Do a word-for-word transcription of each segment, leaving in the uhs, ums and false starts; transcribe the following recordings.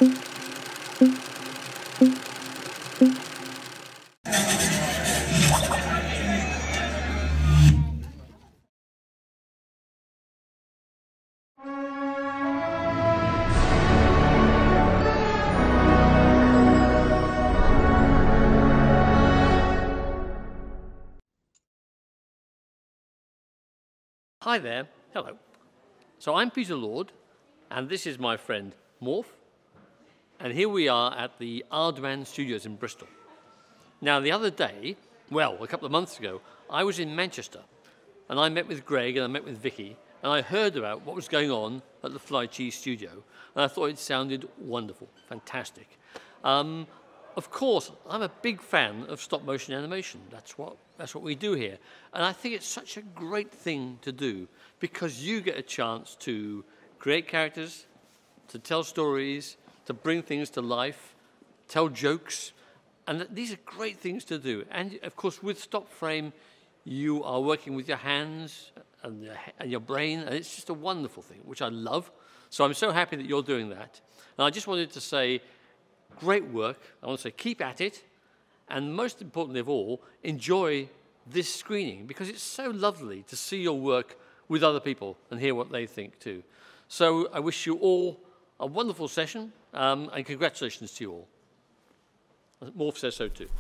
Hi there, hello. So I'm Peter Lord, and this is my friend Morph, and here we are at the Aardman Studios in Bristol. Now the other day, well, a couple of months ago, I was in Manchester, and I met with Greg and I met with Vicky, and I heard about what was going on at the Flycheese studio, and I thought it sounded wonderful, fantastic. Um, Of course, I'm a big fan of stop-motion animation. That's what, that's what we do here. And I think it's such a great thing to do because you get a chance to create characters, to tell stories, to bring things to life, tell jokes. And these are great things to do. And, of course, with stop frame, you are working with your hands and your, and your brain, and it's just a wonderful thing, which I love. So I'm so happy that you're doing that. And I just wanted to say, great work. I want to say keep at it, and most importantly of all, enjoy this screening because it's so lovely to see your work with other people and hear what they think too. So I wish you all a wonderful session, um, and congratulations to you all. Morph says so too.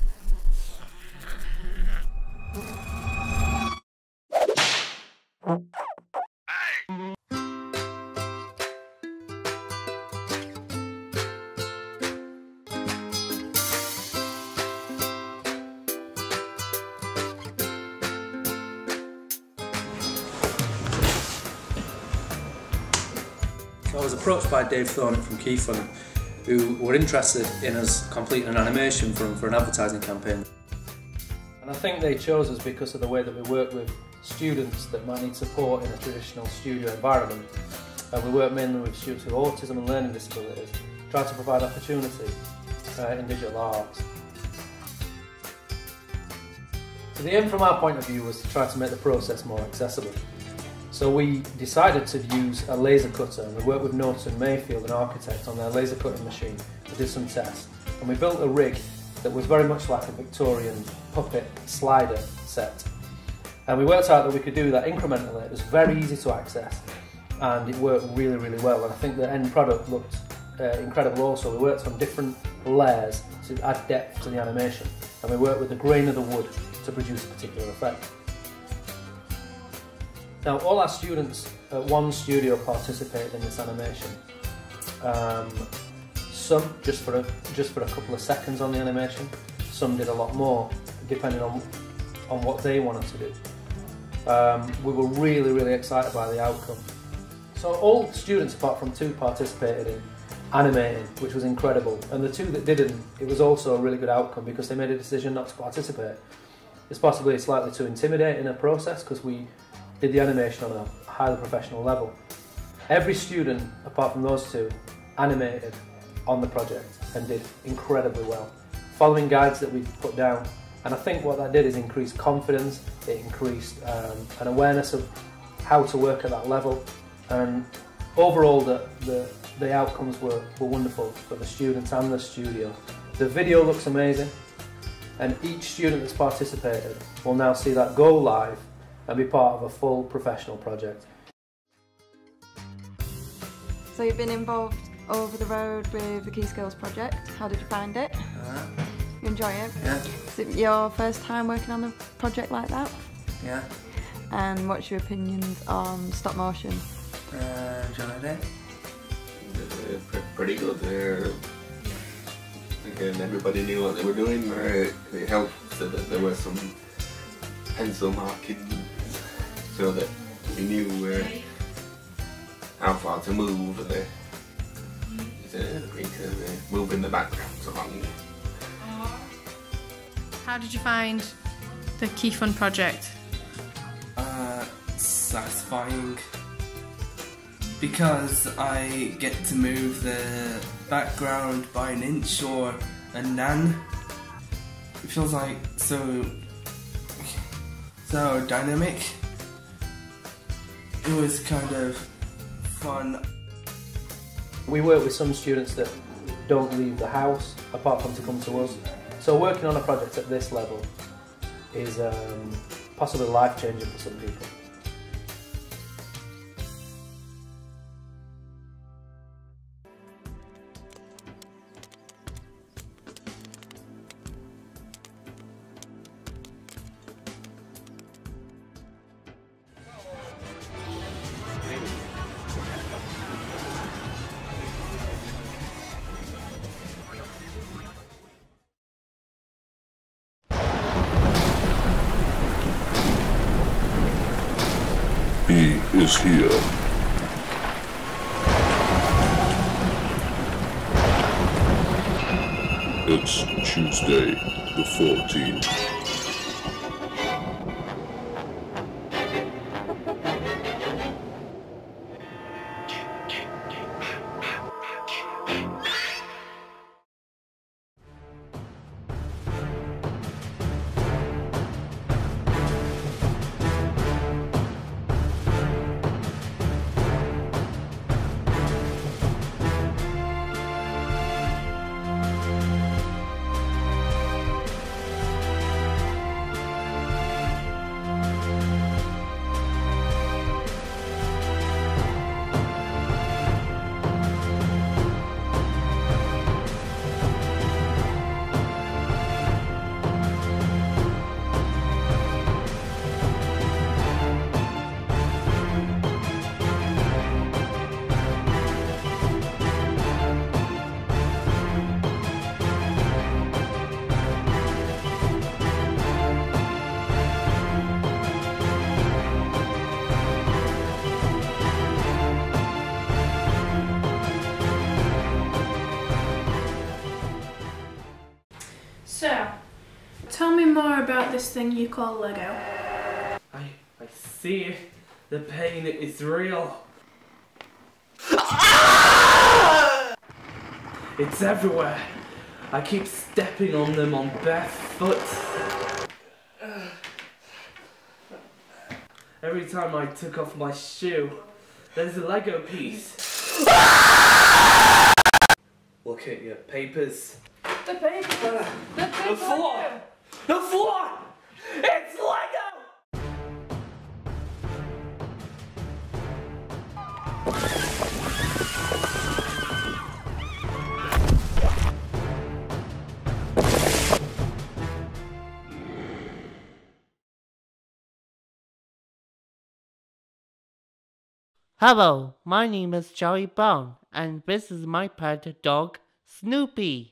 I was approached by Dave Thornett from Keyfund, who were interested in us completing an animation for, for an advertising campaign. And I think they chose us because of the way that we work with students that might need support in a traditional studio environment. And we work mainly with students with autism and learning disabilities, try to provide opportunity uh, in digital arts. So the aim from our point of view was to try to make the process more accessible. So we decided to use a laser cutter, and we worked with Norton Mayfield, an architect, on their laser cutting machine. We did some tests, and we built a rig that was very much like a Victorian puppet slider set. And we worked out that we could do that incrementally. It was very easy to access, and it worked really, really well. And I think the end product looked uh, incredible also. We worked on different layers to add depth to the animation, and we worked with the grain of the wood to produce a particular effect. Now, all our students at one studio participated in this animation. Um, some just for a, just for a couple of seconds on the animation. Some did a lot more, depending on on what they wanted to do. Um, we were really, really excited by the outcome. So all students, apart from two, participated in animating, which was incredible. And the two that didn't, it was also a really good outcome because they made a decision not to participate. It's possibly slightly too intimidating a process because we did the animation on a highly professional level. Every student, apart from those two, animated on the project and did incredibly well, following guides that we put down. And I think what that did is increase confidence, it increased um, an awareness of how to work at that level, and overall the, the, the outcomes were, were wonderful for the students and the studio. The video looks amazing, and each student that's participated will now see that go live and be part of a full professional project. So you've been involved over the road with the Key Skills project. How did you find it? Uh, You enjoy it? yeah. Is it your first time working on a project like that? Yeah. And what's your opinions on stop motion? Uh, enjoyed it. Uh, pretty good. Uh, again, everybody knew what they were doing. Uh, it helped so that there were some pencil markings so that we knew uh, how far to move and uh, to, to uh, move in the backgrounds along. How did you find the Keyfund project? Uh, satisfying because I get to move the background by an inch or a nan. It feels like so so dynamic. It was kind of fun. We work with some students that don't leave the house apart from to come to us. So working on a project at this level is um, possibly life-changing for some people. He is here. It's Tuesday the fourteenth. So, tell me more about this thing you call Lego. I, I see it. The pain is real. It's everywhere. I keep stepping on them on bare foot. Every time I took off my shoe, there's a Lego piece. Look at your papers. The paper! The paper! The floor! The floor! It's Lego! Hello, my name is Joey Bone, and this is my pet dog, Snoopy.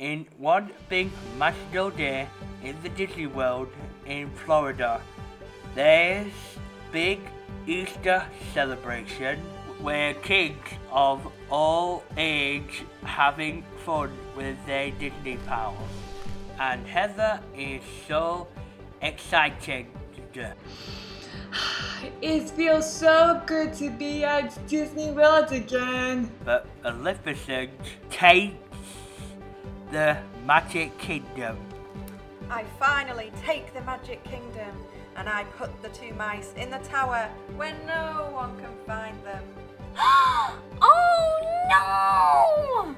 in one big magical day in the Disney World in Florida, there's big Easter celebration where kids of all age having fun with their Disney pals. And Heather is so excited. It feels so good to be at Disney World again. But Maleficent takes the Magic Kingdom. I finally take the Magic Kingdom, and I put the two mice in the tower where no one can find them. Oh no!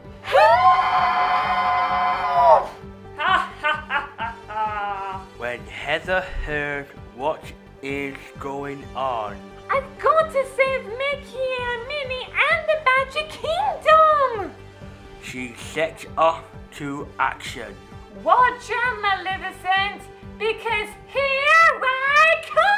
When Heather heard what is going on, I've got to save Mickey and Minnie and the Magic Kingdom! she set off to action. Watch out, Maleficent, because here I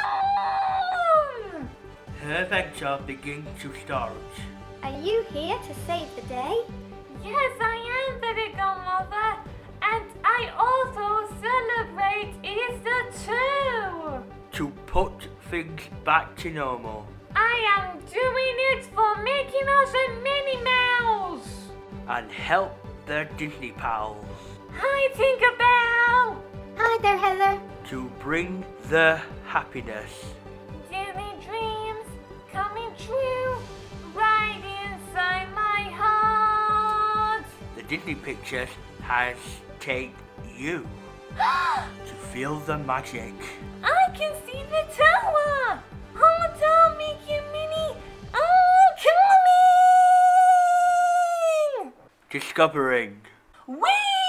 come! Her adventure begins to start. Are you here to save the day? Yes, I am, Fairy Godmother, and I also celebrate Easter too. To put things back to normal. I am doing it for Mickey Mouse and Minnie Mouse. And help their Disney pals. Hi, Tinkerbell. Hi there, Heather. To bring the happiness. Disney dreams coming true right inside my heart. The Disney Pictures has taken you to feel the magic. I can see the tower. Hold on, Mickey and Minnie. I'm coming. Discovering. Whee!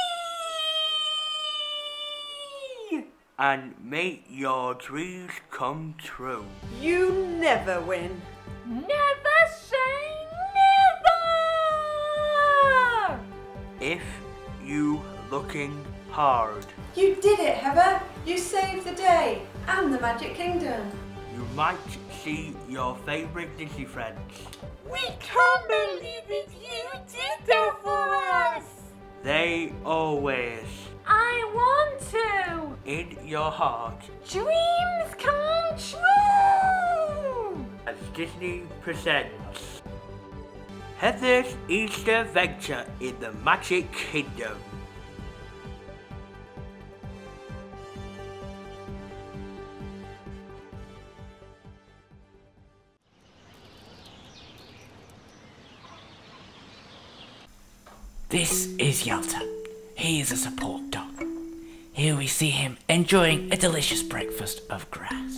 And make your dreams come true. You never win. Never say never! If you looking hard, You did it, Heather. You saved the day and the Magic Kingdom. you might see your favourite Disney friends. We can't believe it. You did that for us. They always, I want to. in your heart, Dreams come true. as Disney presents Heather's Easter Adventure in the Magic Kingdom. This is Yalta. He is a support dog. Here we see him enjoying a delicious breakfast of grass.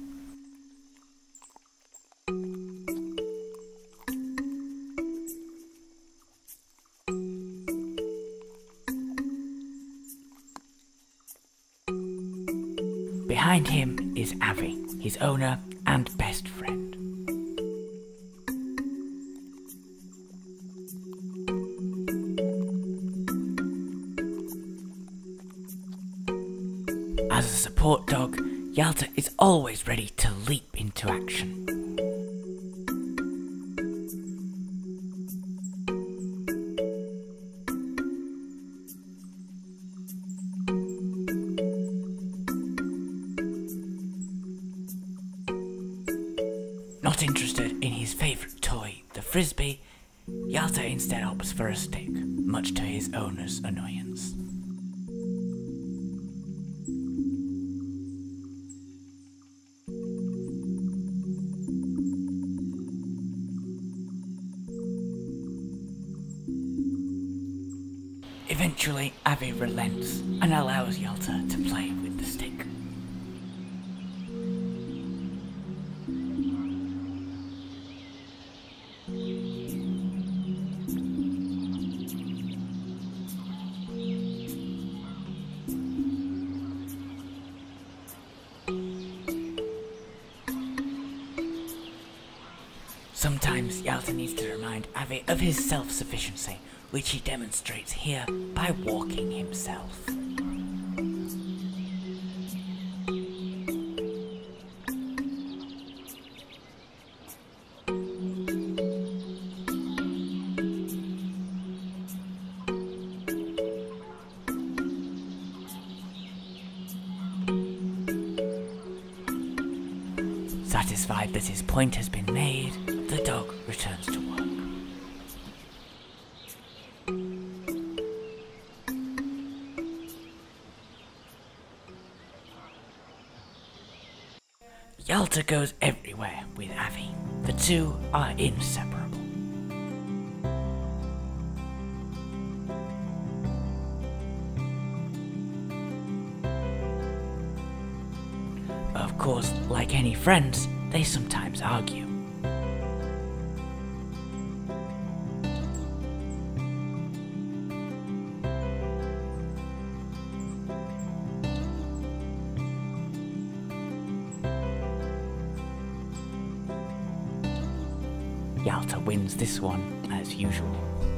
Behind him is Avi, his owner and best friend. As a support dog, Yalta is always ready to leap into action. Not interested in his favourite toy, the frisbee, Yalta instead opts for a stick, much to his owner's annoyance. Eventually, Avi relents and allows Yalta to play with the stick. Sometimes Yalta needs to remind Avi of his self-sufficiency, which he demonstrates here by walking himself. Satisfied that his point has been made, the dog returns to work. Yalta goes everywhere with Avi. The two are inseparable. Of course, like any friends, they sometimes argue. Yalta wins this one, as usual.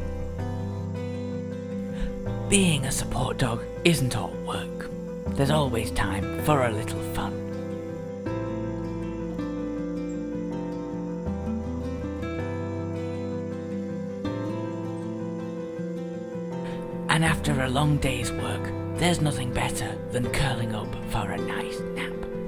Being a support dog isn't all work. There's always time for a little fun. And after a long day's work, there's nothing better than curling up for a nice nap.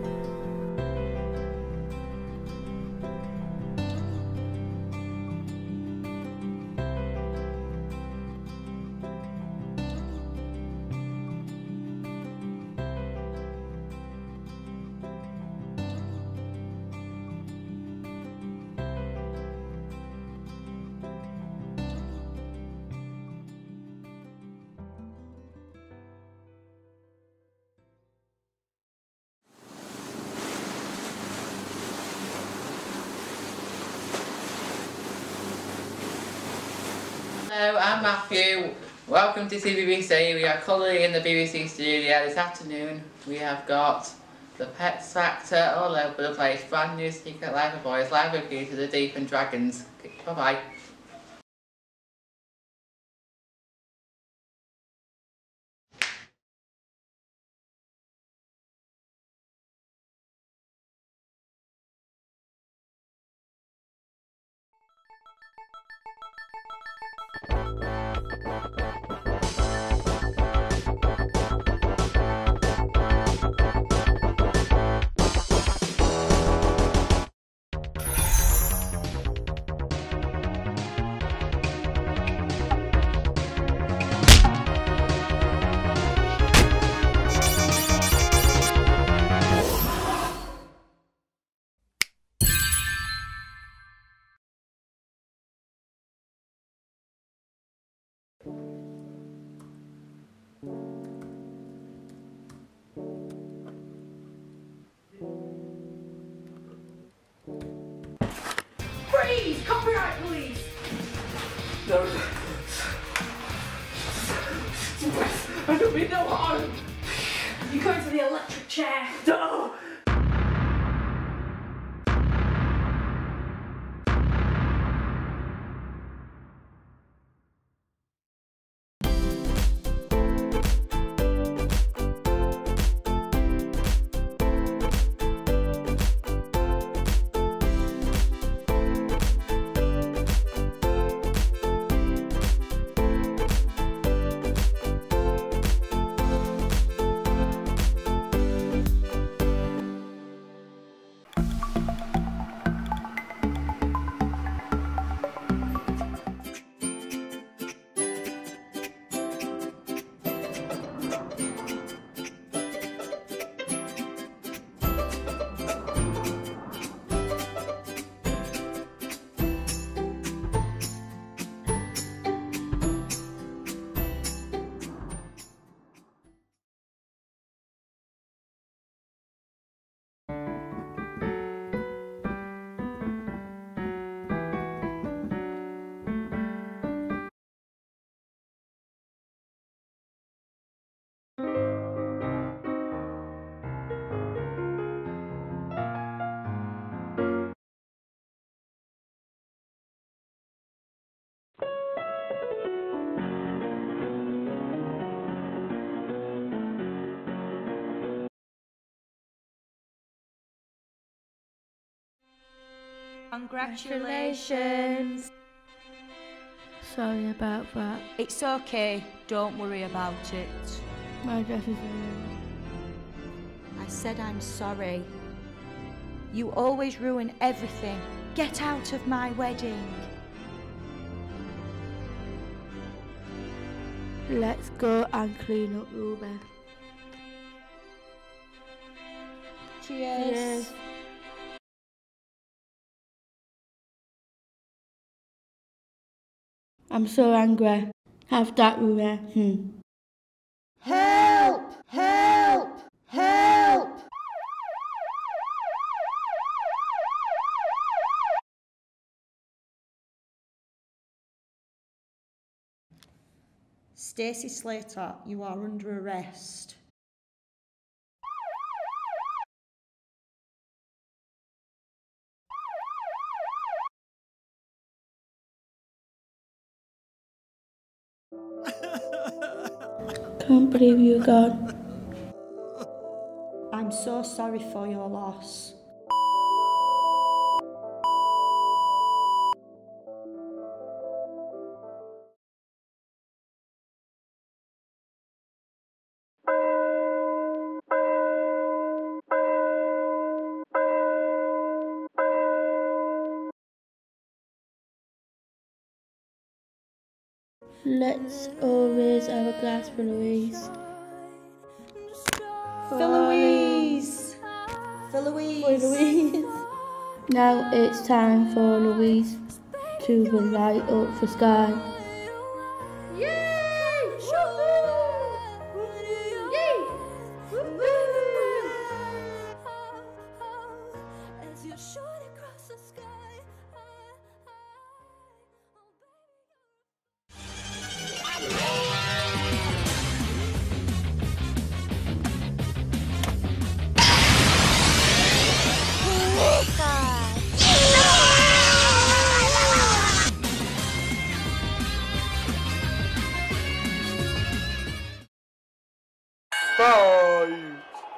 Hello, I'm Matthew. Welcome to C B B C. We are currently in the B B C studio this afternoon. We have got the Pets Factor all over the place. Brand new Secret Life of Boys, live review to the Deep and Dragons. Bye bye. Freeze! Copyright police! No. I don't mean no harm! You're going to the electric chair! No! Congratulations. Sorry about that. It's okay, don't worry about it. My dress is ruined. I said I'm sorry. You always ruin everything. Get out of my wedding. Let's go and clean up Ruby. Cheers. Cheers. I'm so angry. Have that, Ruby. Hmm. Help! Help! Help! Stacey Slater, you are under arrest. Can't believe you're gone. I'm so sorry for your loss. Let's always have a glass for Louise. For Louise! For Louise! For Louise. Now it's time for Louise to light up the sky. Yay! Yay! As you shoot across the sky. Five.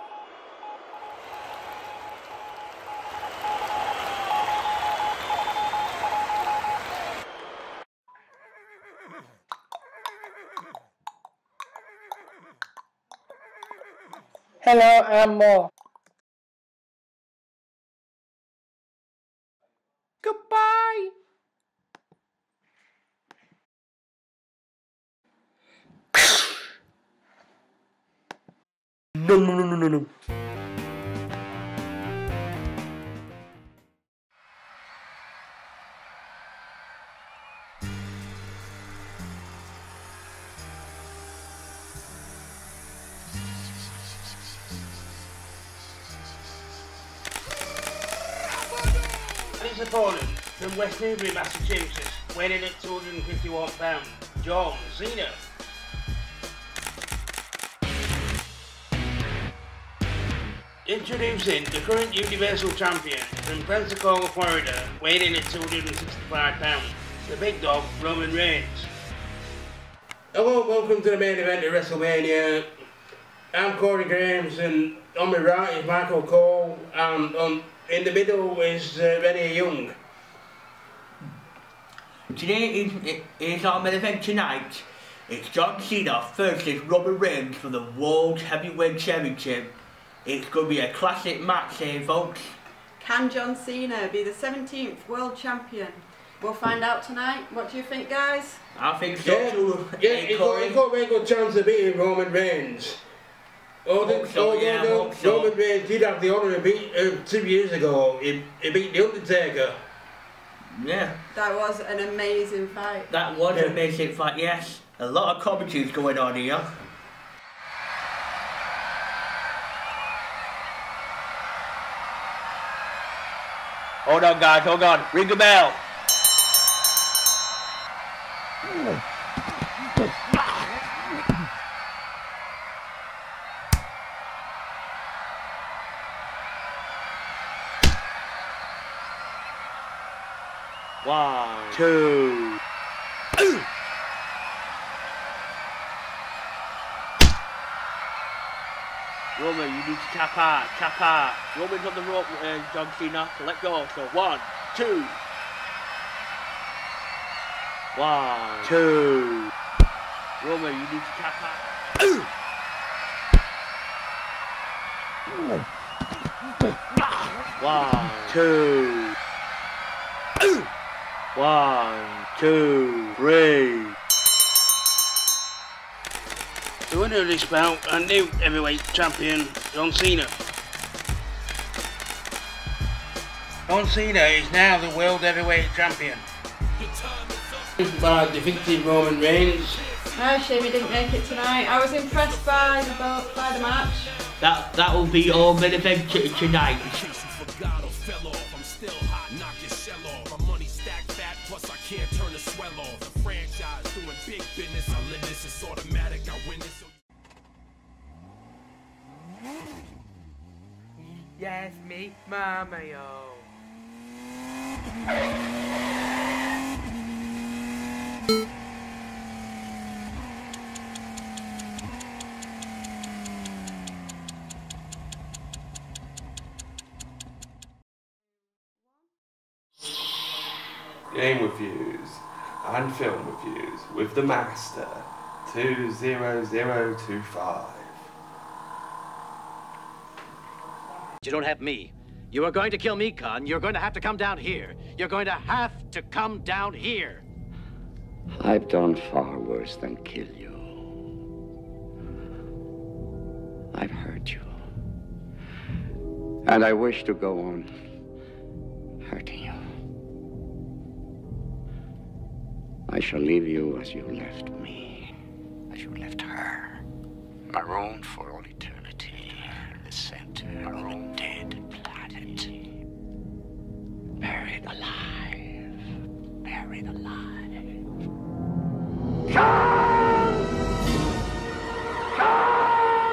Hello, I'm Mo. Goodbye. No, no, no, no, no, no. His opponent from West Newbury, Massachusetts, weighing in at two hundred fifty-one pounds, John Cena. Introducing the current Universal Champion from Pensacola, Florida, weighing in at two hundred sixty-five pounds, the big dog, Roman Reigns. Hello, welcome to the main event of WrestleMania. I'm Corey Graves, and on my right is Michael Cole, and on, in the middle is uh, Rennie Young. Today is, is our main event tonight. It's John Cena versus Roman Reigns for the World Heavyweight Championship. It's going to be a classic match here, folks. Can John Cena be the seventeenth World Champion? We'll find out tonight. What do you think, guys? I think so Yeah, too. yeah, Hey, he's got, Corey. he's got a very good chance of beating Roman Reigns. Although, Hope so, although yeah, the- hope so. Roman Reigns did have the honour of beat uh, two years ago. He, he beat The Undertaker. Yeah, That was an amazing fight. that was Yeah. a basic fight, yes. A lot of commentaries going on here. Hold on, guys, hold on. Ring the bell. One, two. Roman, you need to tap out, tap out. Roman's on the rope, uh, John Cena, so let go. So one, two. One, two. Roman, you need to tap out. One, two. One, two, three. The winner of this bout, a new heavyweight champion, John Cena. John Cena is now the world heavyweight champion. By defeated Roman Reigns. Oh, shame he didn't make it tonight. I was impressed by the bo- by the match. That that will be our main event t- tonight. Yes, me, Mama, yo. Game reviews and film reviews with the Master two zero zero two five. You don't have me. You are going to kill me, Khan. You're going to have to come down here. You're going to have to come down here. I've done far worse than kill you. I've hurt you. And I wish to go on hurting you. I shall leave you as you left me, as you left her, marooned for all eternity in the center of a dead planet. Buried alive, buried alive. Come! Come!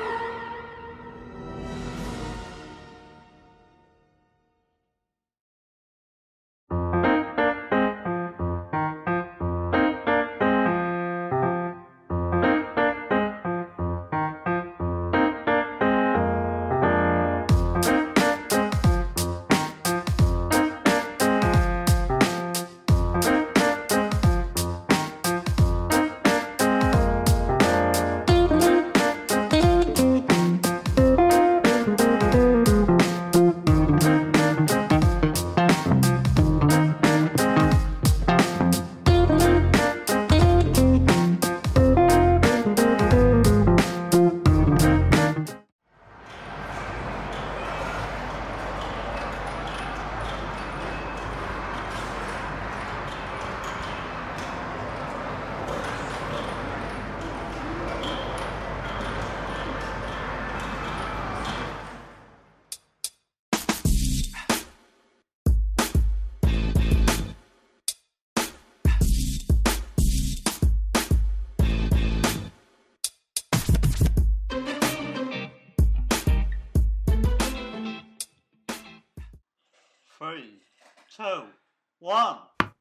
Three, two, one.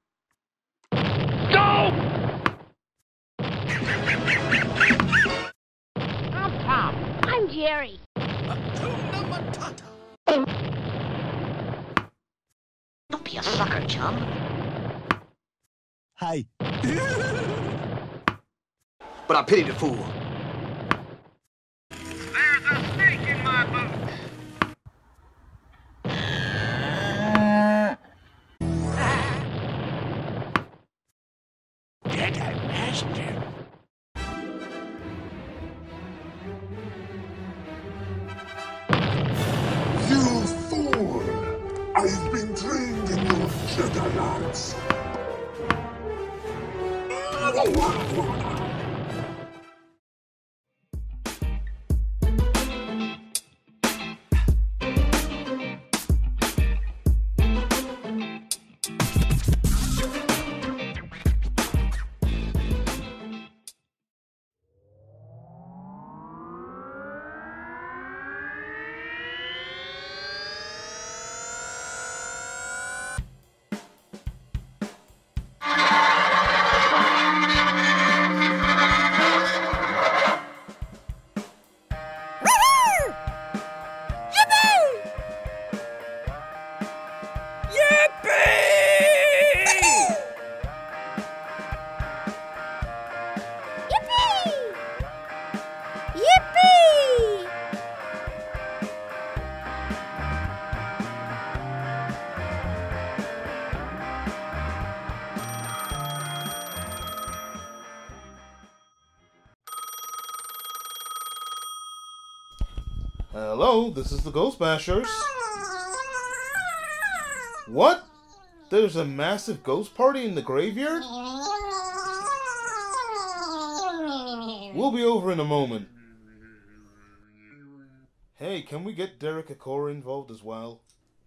Go! I'm Tom. I'm Jerry. Don't be a sucker, chum. Hey. But I pity the fool. There's a snake in my boot. Dead master. You fool! I've been trained in your Jedi arts. Hello, this is the Ghostbashers. What? There's a massive ghost party in the graveyard? We'll be over in a moment. Hey, can we get Derek Akora involved as well?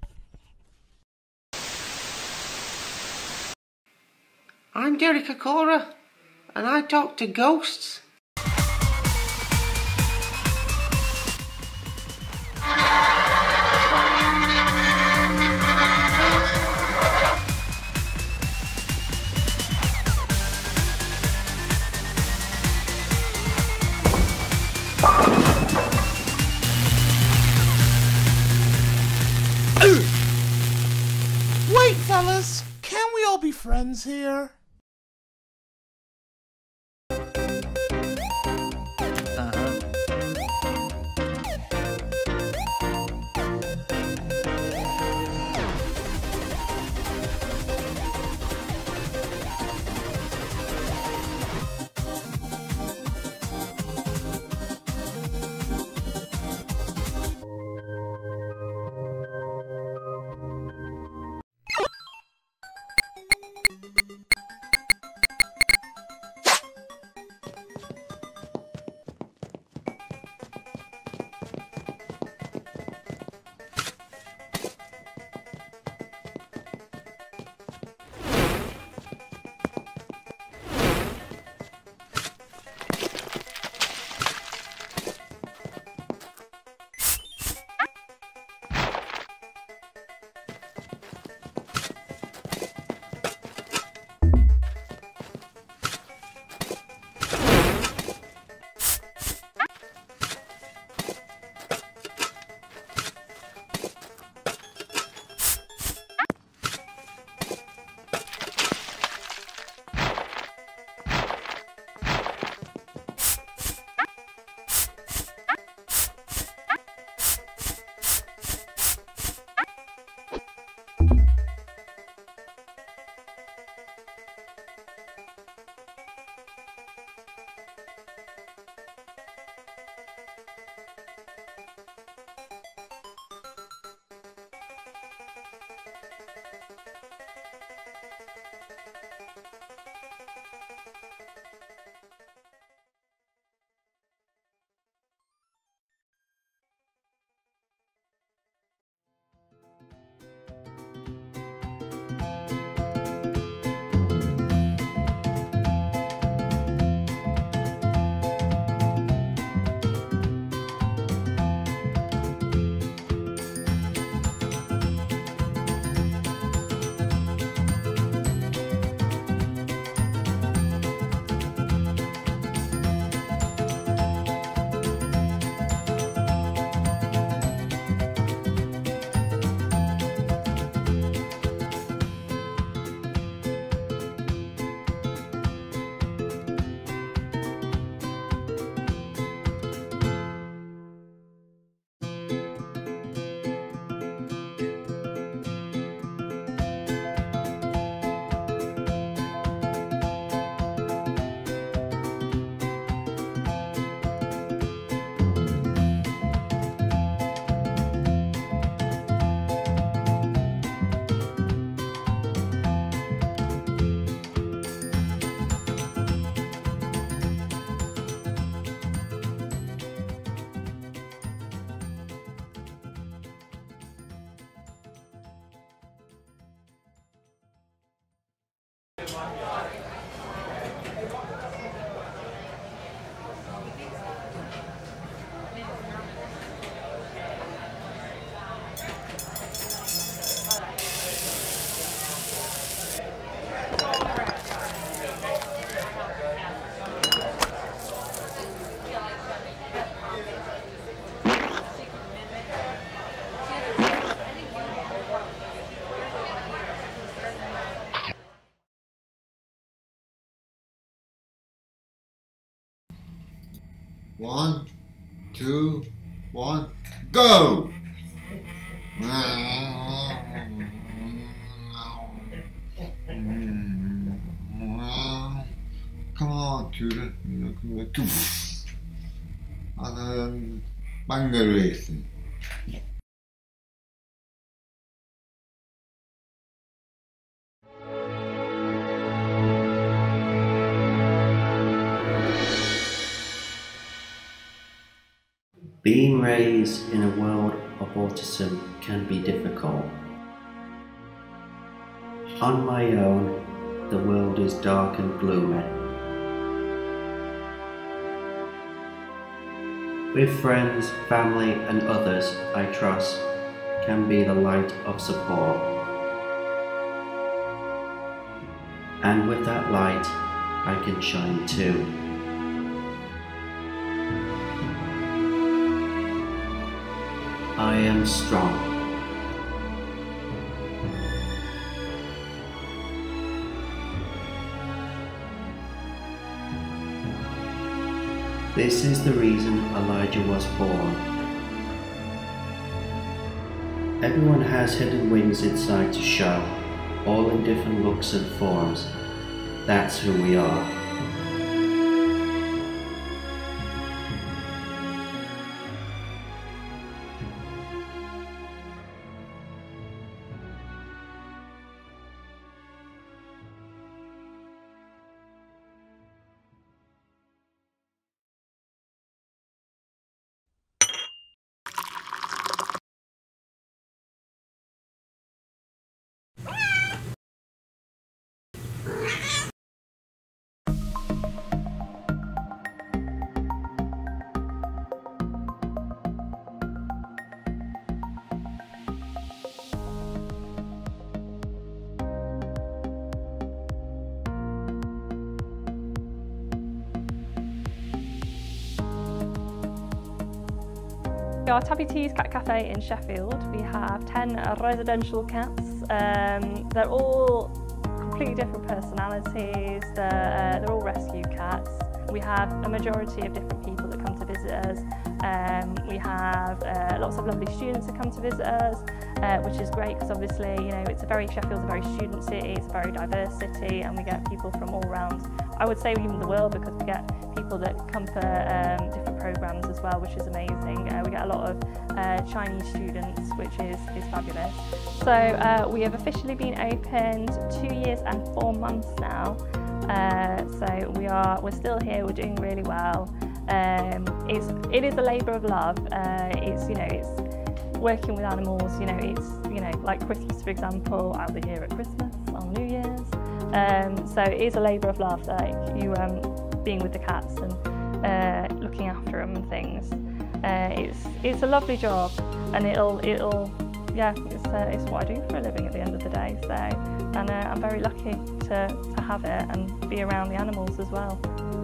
I'm Derek Akora, and I talk to ghosts. Wait, fellas! Can we all be friends here? One, two, one, go! Come on, Tudor. And then Bangarese. Being raised in a world of autism can be difficult. On my own, the world is dark and gloomy. With friends, family and others I trust can be the light of support. And with that light, I can shine too. I am strong. This is the reason Elijah was born. Everyone has hidden wings inside to show, all in different looks and forms. That's who we are. Our Tabby Tea's Cat Cafe in Sheffield, we have ten residential cats. Um, they're all completely different personalities, they're, uh, they're all rescue cats. We have a majority of different people that come to visit us. Um, we have uh, lots of lovely students that come to visit us, uh, which is great because obviously, you know, it's a very, Sheffield's a very student city, it's a very diverse city, and we get people from all around, I would say even the world, because we get people that come for um, different programs as well, which is amazing. Uh, we get a lot of uh, Chinese students, which is, is fabulous. So uh, we have officially been opened two years and four months now. Uh, so we are, we're still here, we're doing really well. Um, it's, it is a labour of love. Uh, it's, you know, it's working with animals, you know, it's, you know, like Christmas, for example, I'll be here at Christmas, on New Year's. Um, so it is a labour of love, like you um, being with the cats and uh, looking after them and things. Uh, it's, it's a lovely job, and it'll, it'll, yeah, it's, uh, it's what I do for a living at the end of the day. So, and uh, I'm very lucky to, to have it and be around the animals as well.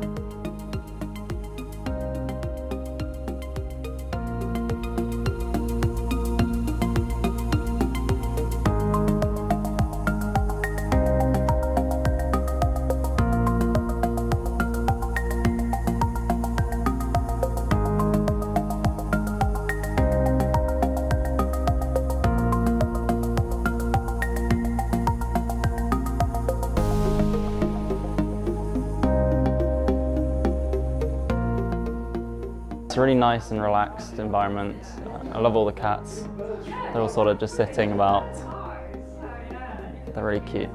It's a really nice and relaxed environment. I love all the cats. They're all sort of just sitting about. They're really cute.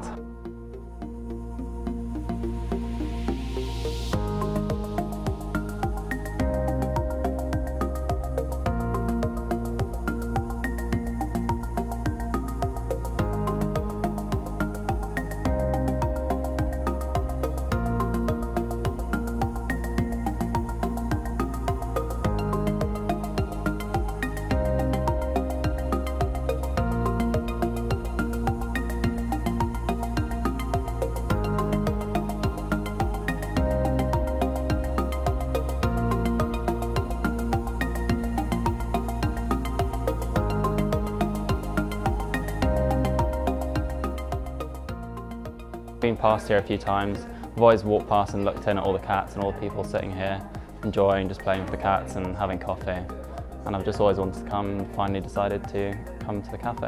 Been past here a few times. I've always walked past and looked in at all the cats and all the people sitting here, enjoying just playing with the cats and having coffee. And I've just always wanted to come and finally decided to come to the cafe.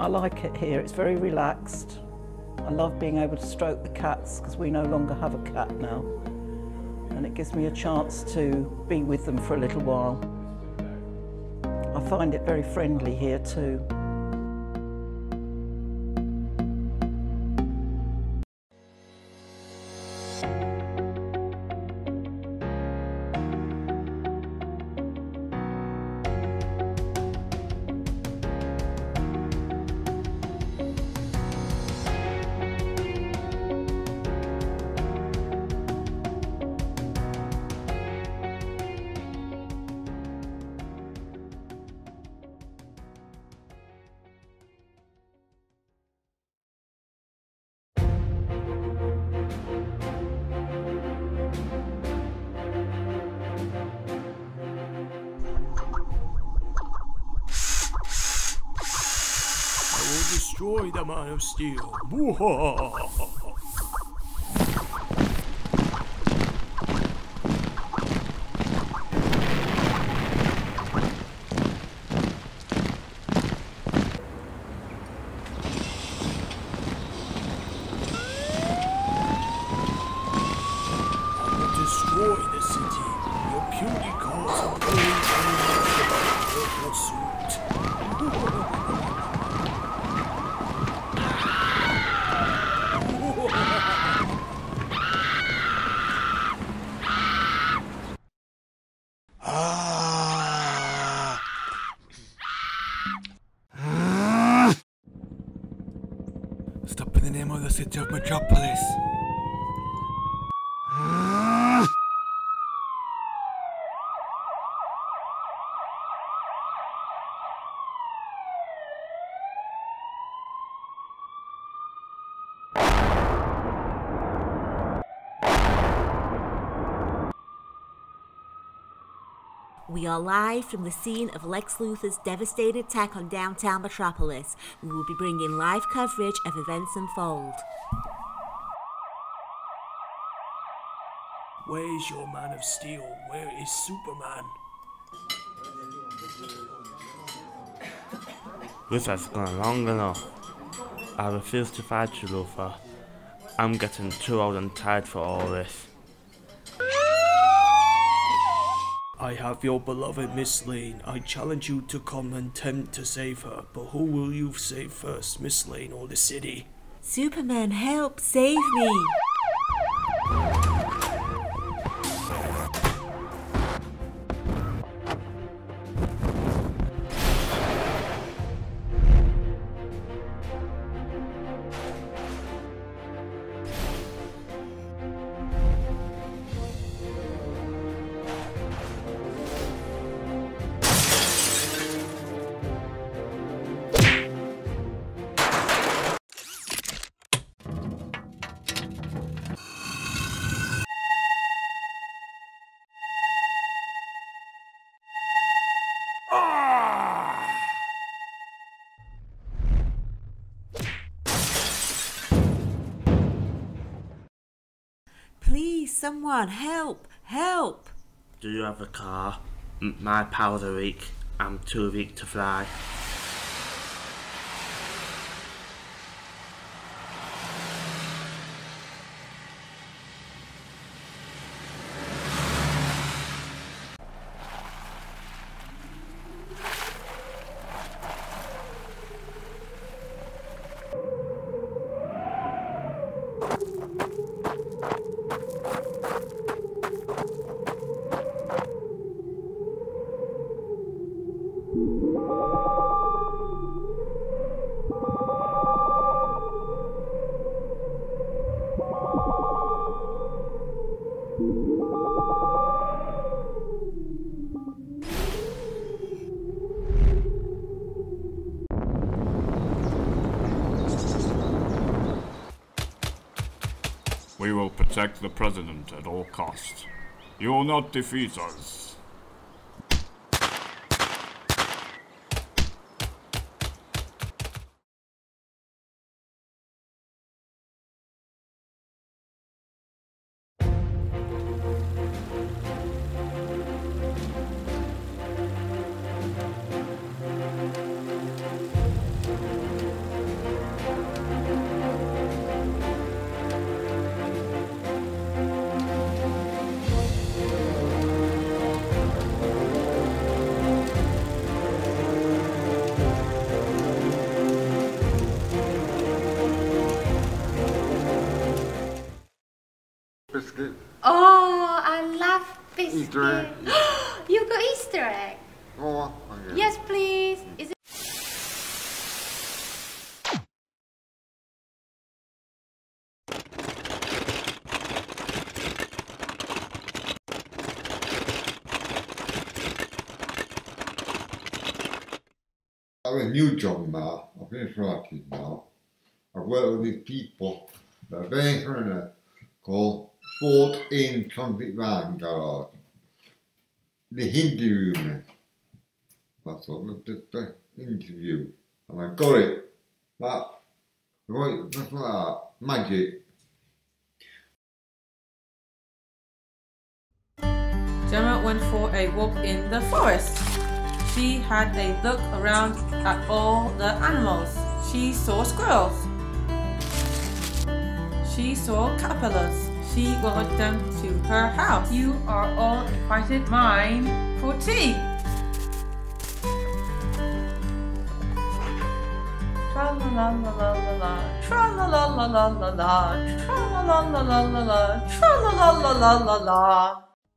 I like it here. It's very relaxed. I love being able to stroke the cats because we no longer have a cat now. And it gives me a chance to be with them for a little while. I find it very friendly here too. Destroy the Man of Steel. Destroy the city. Your puny cause of purple suit. Stop in the name of the city of Metropolis. We are live from the scene of Lex Luthor's devastating attack on downtown Metropolis. We will be bringing live coverage of events unfold. Where is your Man of Steel? Where is Superman? This has gone long enough. I refuse to fight you, Luthor. I'm getting too old and tired for all this. I have your beloved Miss Lane. I challenge you to come and attempt to save her. But who will you save first, Miss Lane or the city? Superman, help! Save me! Please, someone, help! Help! Do you have a car? M my powers are weak. I'm too weak to fly. We will protect the President at all costs. You will not defeat us. biscuit. Oh, I love biscuit. Easter egg. You've got Easter egg? Oh, yeah. Yes, please. Is it? I have a new job now. I've been started now. I work with these people that are very friendly called Sport in Something Van Garage. They interview me. That's all, just the interview. And I got it. That, right, just like that. Magic. Gemma went for a walk in the forest. She had a look around at all the animals. She saw squirrels. She saw caterpillars. She welcomed them to her house. You are all invited mine for tea. Tra-la-la-la-la-la-la, tra-la-la-la-la-la-la, tra-la-la-la-la-la-la, tra-la-la-la-la-la-la.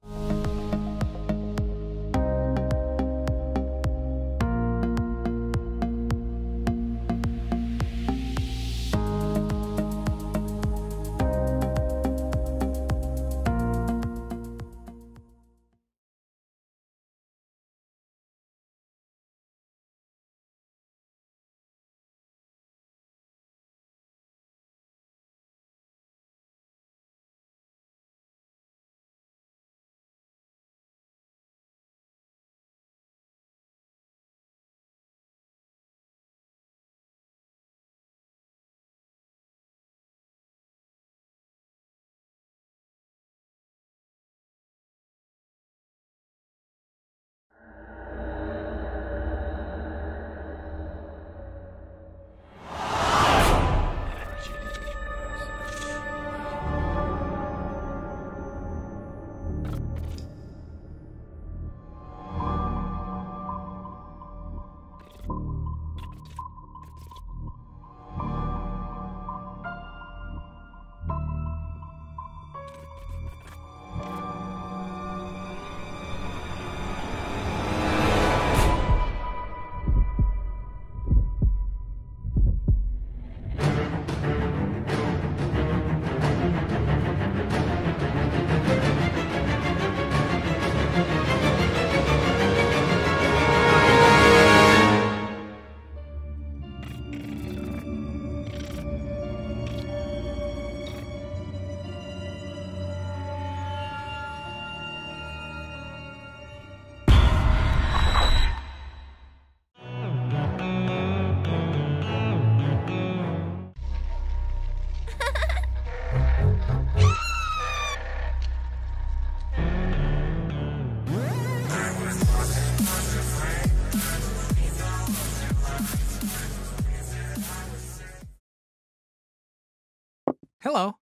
Hello.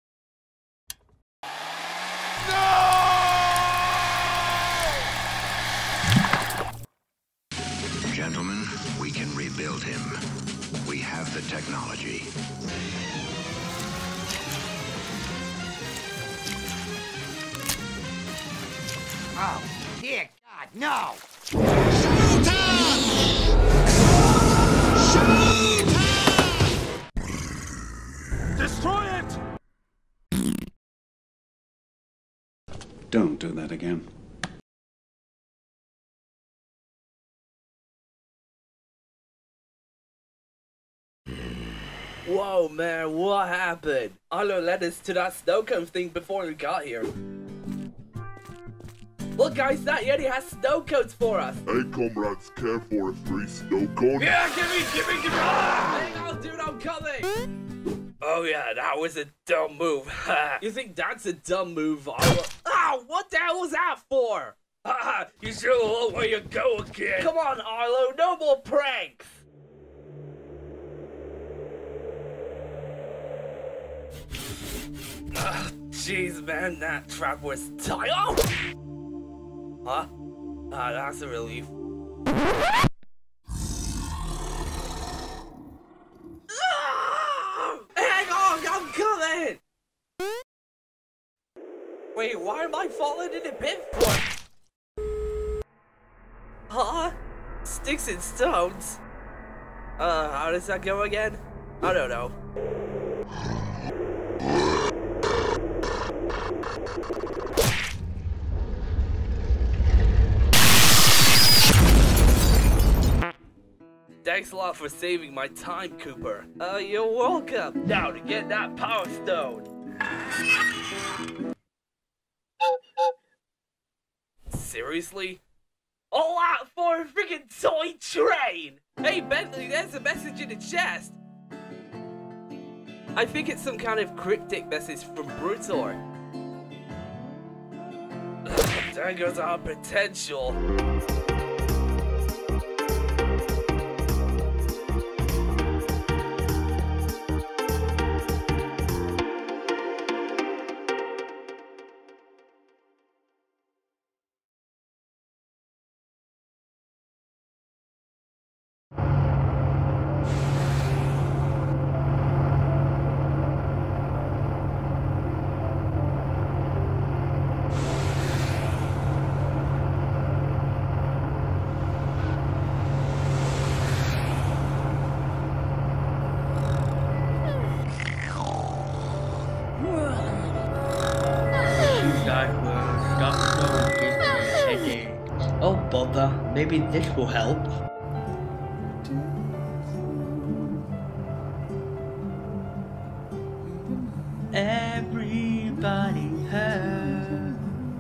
Gentlemen, we can rebuild him. We have the technology. Oh, dear God, no! Destroy it! Don't do that again. Whoa, man, what happened? I led us to that snow cone thing before we got here. Look, guys, that Yeti has snow cones for us. Hey, comrades, care for a free snow cone? Yeah, give me, give me, give me. Ah! Hang on, dude, I'm coming. Oh, yeah, that was a dumb move. You think that's a dumb move? Ow, what the hell was that for? Ah, you still know where you go again. Come on, Arlo, no more pranks. Jeez, man, that trap was tight. Oh! Huh? Ah, that's a relief. Ah! Hang on, I'm coming! Wait, why am I falling in a pit for? Huh? Sticks and stones? Uh, how does that go again? I don't know. Thanks a lot for saving my time, Cooper. Uh, you're welcome. Now to get that power stone. Seriously? All out for a freaking toy train! Hey, Bentley, there's a message in the chest. I think it's some kind of cryptic message from Brutor. There goes our potential. Oh bother, maybe this will help. Everybody hurts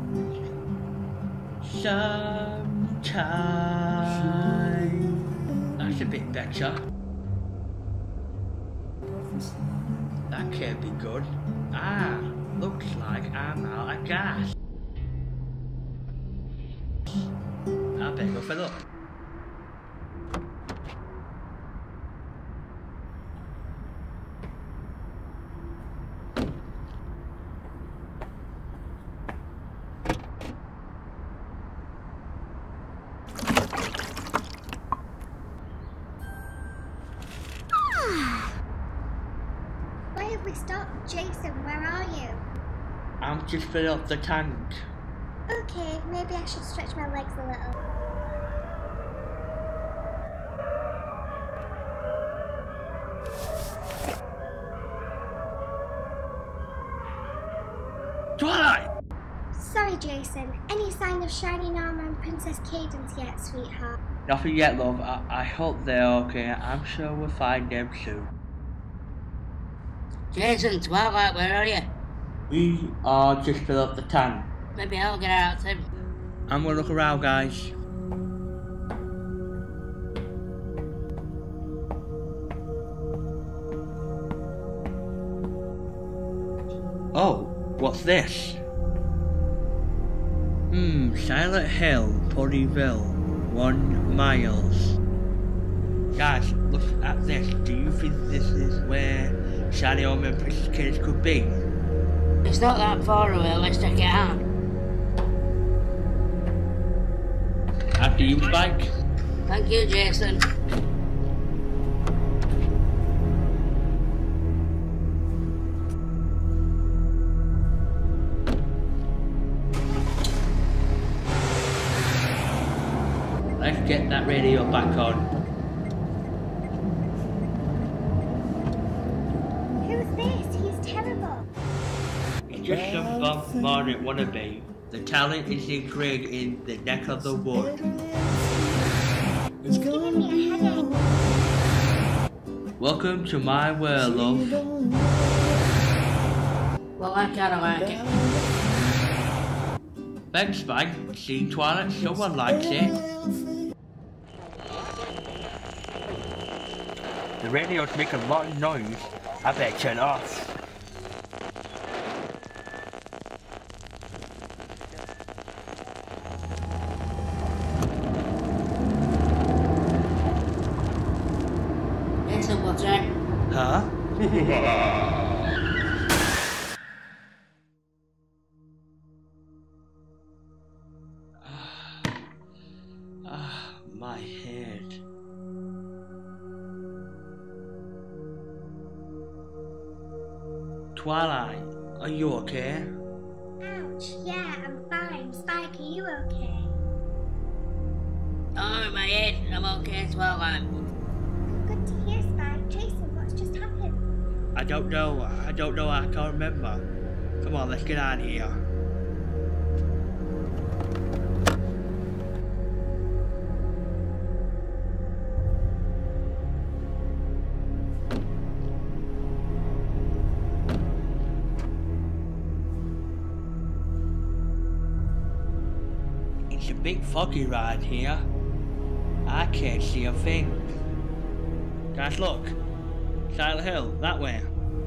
sometime. That's a bit better. That can't be good. Ah, looks like I'm out of gas. I better go fill up. Why have we stopped? Jason, where are you? I'm just filling up the tank. Okay, maybe I should stretch my legs a little. Twilight! Sorry, Jason. Any sign of shining armor and Princess Cadence yet, sweetheart? Nothing yet, love. I, I hope they're okay. I'm sure we'll find them soon. Jason, Twilight, where are you? We are just filling up the tank. Maybe I'll get out, Tim. I'm gonna look around, guys. Oh, what's this? Hmm, Silent Hill, Ponyville, one miles. Guys, look at this. Do you think this is where Shiny Armor and Princess Cadence could be? It's not that far away, let's check it out. After you, Spike. Thank you, Jason. Let's get that radio back on. Who's this? He's terrible. It's just some bombardment wannabe. The talent is in Craig in the neck of the wood. It's giving me a headache. Welcome to my world, love. Well, I kinda like it. Thanks, Spike. See, Twilight, someone likes it. The radio's making a lot of noise. I better turn it off. Jason, what's that? Huh? Ah, my head. Twilight, are you okay? Ow, much. Yeah, I'm fine. Spike, are you okay? Oh, in my head, I'm okay as well, I'm. Good to hear, Spike. Jason, what's just happened? I don't know. I don't know. I can't remember. Come on, let's get out of here. It's a bit foggy right here. I can't see a thing. Guys, look. Silent Hill, that way.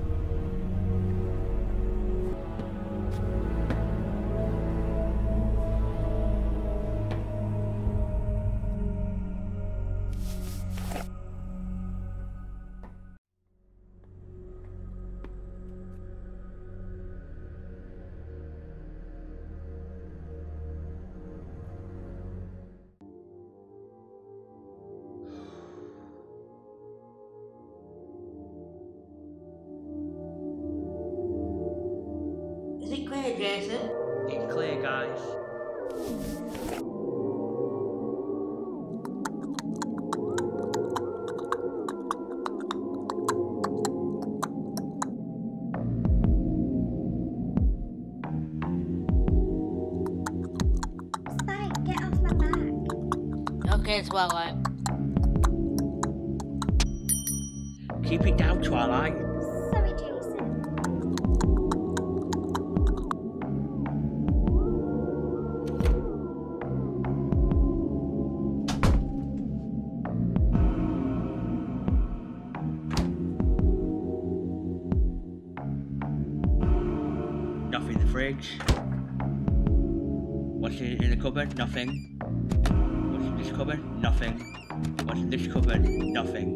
Is it clear, Jason? It's clear, guys. Spike, get off my back. Okay as well, I'm. Keep it down, Twilight. Sorry, Jason. Nothing in the fridge. What's in, in the cupboard? Nothing. What's in this cupboard? Nothing. What's in this cupboard? Nothing.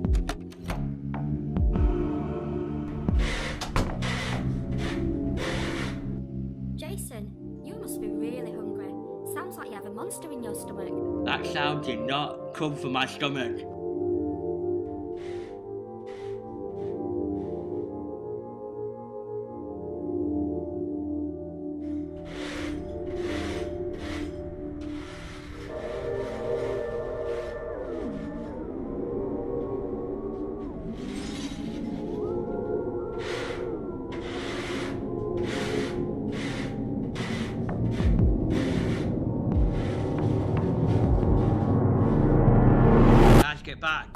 Jason, you must be really hungry. Sounds like you have a monster in your stomach. That sound did not come from my stomach. Guys, get back.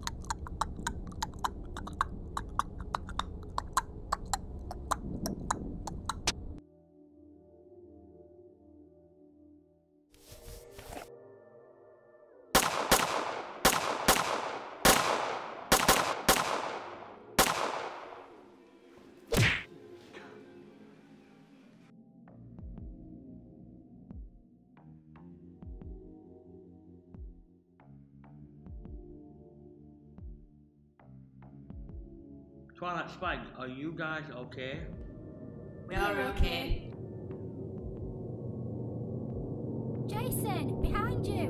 Twilight Spike, are you guys okay? We are okay. Jason, behind you.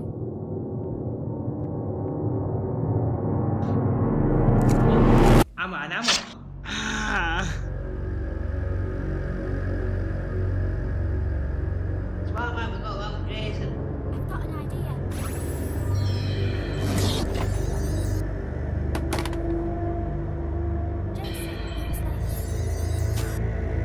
I'm an ammo. Ah. Twilight, we got that with Jason. I've got an idea. Jason, who's this?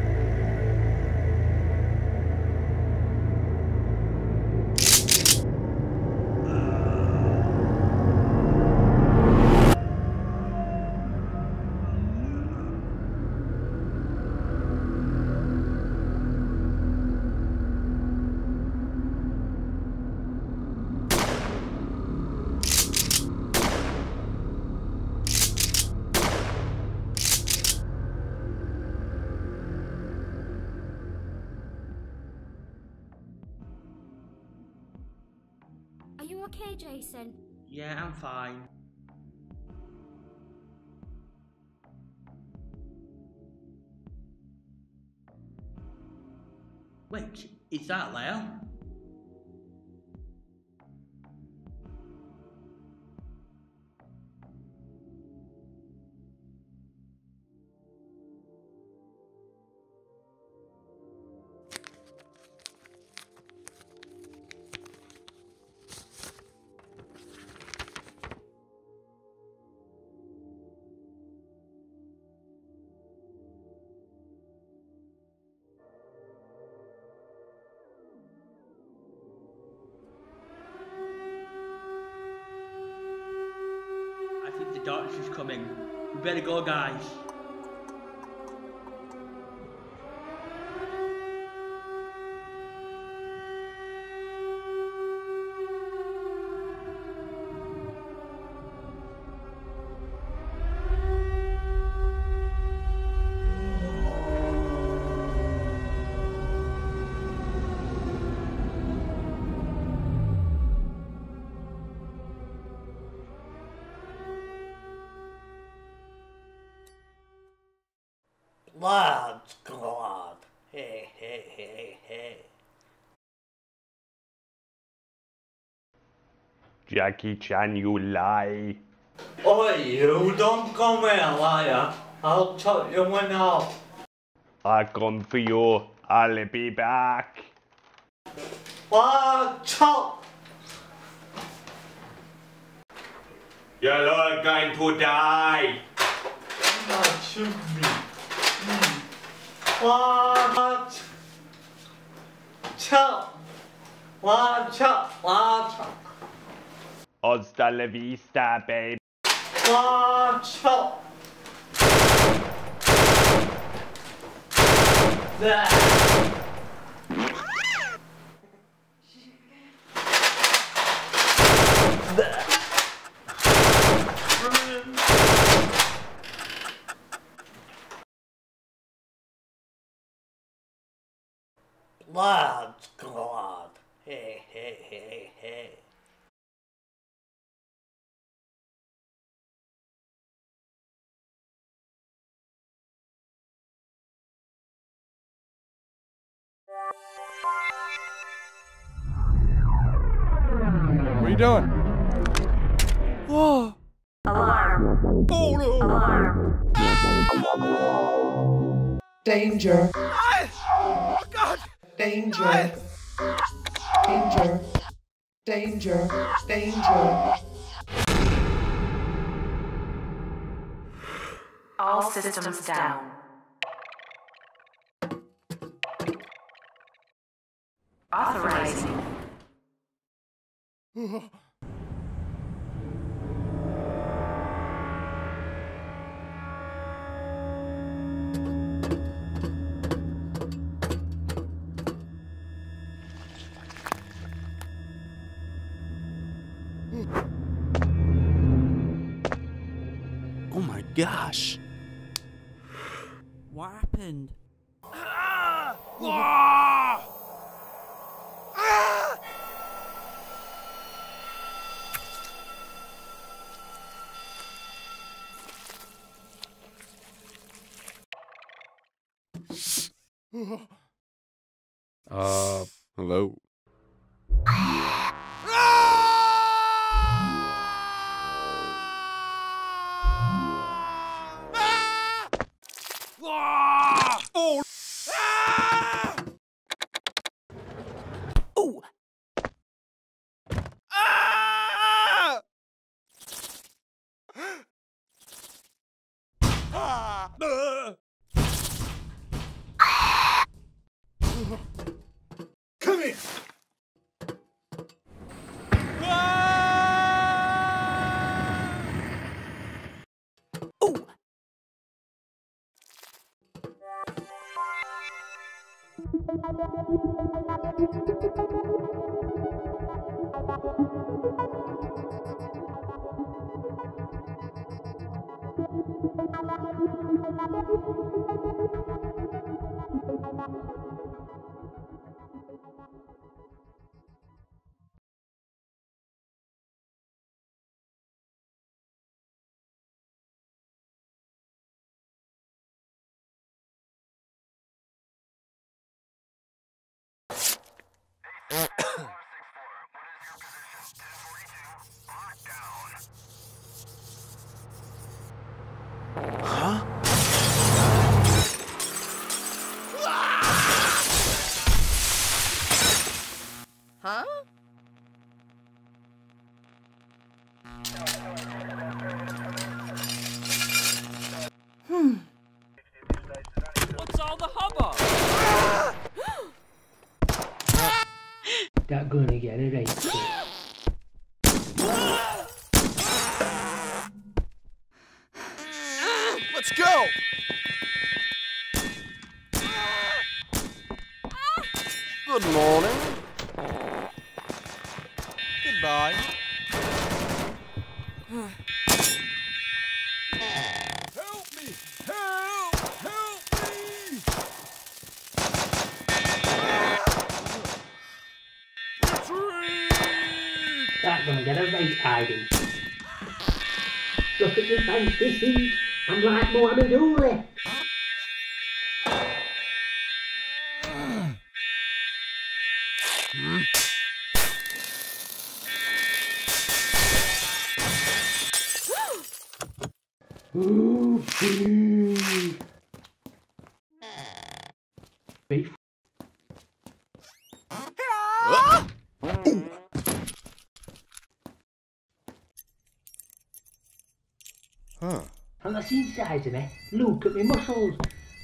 Are you okay, Jason? Yeah, I'm fine. Wait, is that Leo? doctor's coming. We better go, guys. Lads, God. Hey, hey, hey, hey. Jackie Chan, you lie. Oi, you don't come here, liar. I'll chop your one off. I come for you. I'll be back. What? Chop! You're all going to die. Not shoot me. What? Chop! What? Chop! What? Chop! Hasta la vista, babe. What? Chop! Lads, God. Hey, hey, hey, hey. What are you doing? Whoa! Alarm. Oh no! Alarm. Danger. Oh God! Danger. Danger. Danger. Danger. All systems down. Authorizing. Oh my gosh. What happened? Ah! Ah! Ah! Uh, hello? Oh! Ah! Oh! Ah! Ah! Come here! Oh! Huh? Huh? Hmm. What's all the hubbub? That Good morning. Goodbye. Help me! Help! Help me! That's gonna get a rate hiding. Look at me fancy feet. I'm like Mohammed Ali. Hmm? Ooh, beef. Beef. Ah! Huh. Have I seen size of me? Look at me muscles.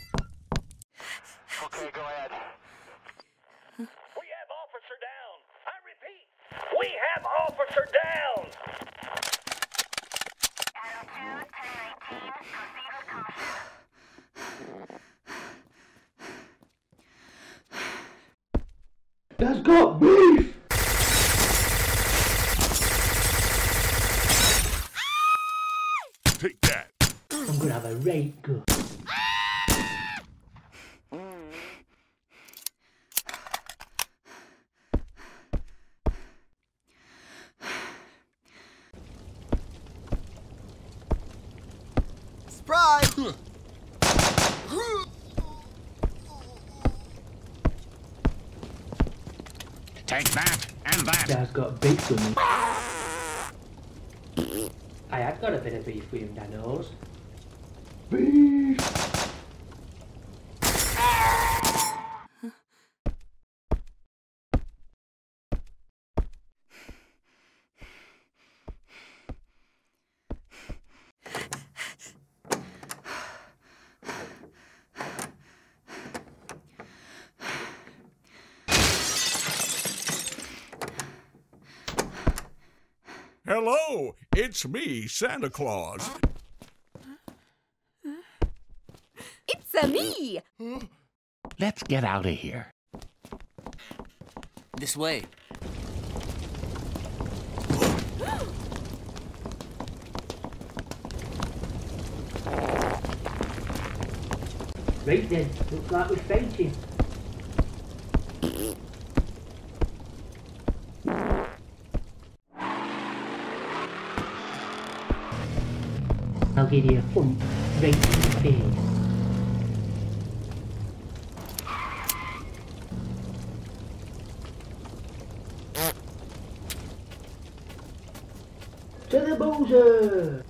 Okay, go ahead. We have officer down. I repeat, we have officer down. That's got beef! Take that. I'm gonna have a rate good. Surprise! Take that and that. Dad's got beef with me. I have got a bit of beef with him, Dad knows. Beef! Hello, it's me, Santa Claus. It's a me! Let's get out of here. This way. Right then, looks like we're fainting. I'll give you a thump right in the face. To the boozer!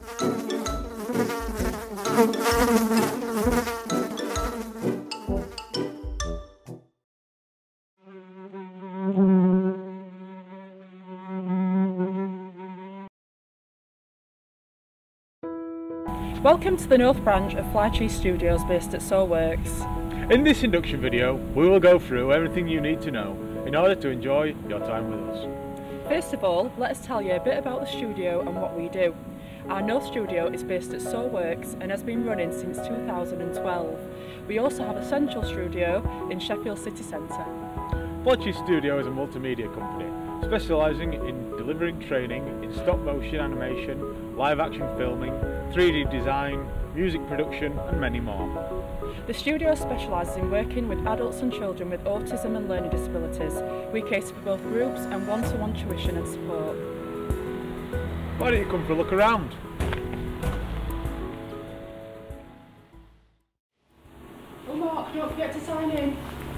Welcome to the North Branch of Flycheese Studios based at Soulworks. In this induction video, we will go through everything you need to know in order to enjoy your time with us. First of all, let us tell you a bit about the studio and what we do. Our North Studio is based at Soulworks and has been running since two thousand twelve. We also have a central studio in Sheffield City Centre. Flycheese Studio is a multimedia company specialising in delivering training in stop motion animation, live action filming, three D design, music production and many more. The studio specialises in working with adults and children with autism and learning disabilities. We cater for both groups and one-to-one tuition and support. Why don't you come for a look around? Oh Mark, don't forget to sign in.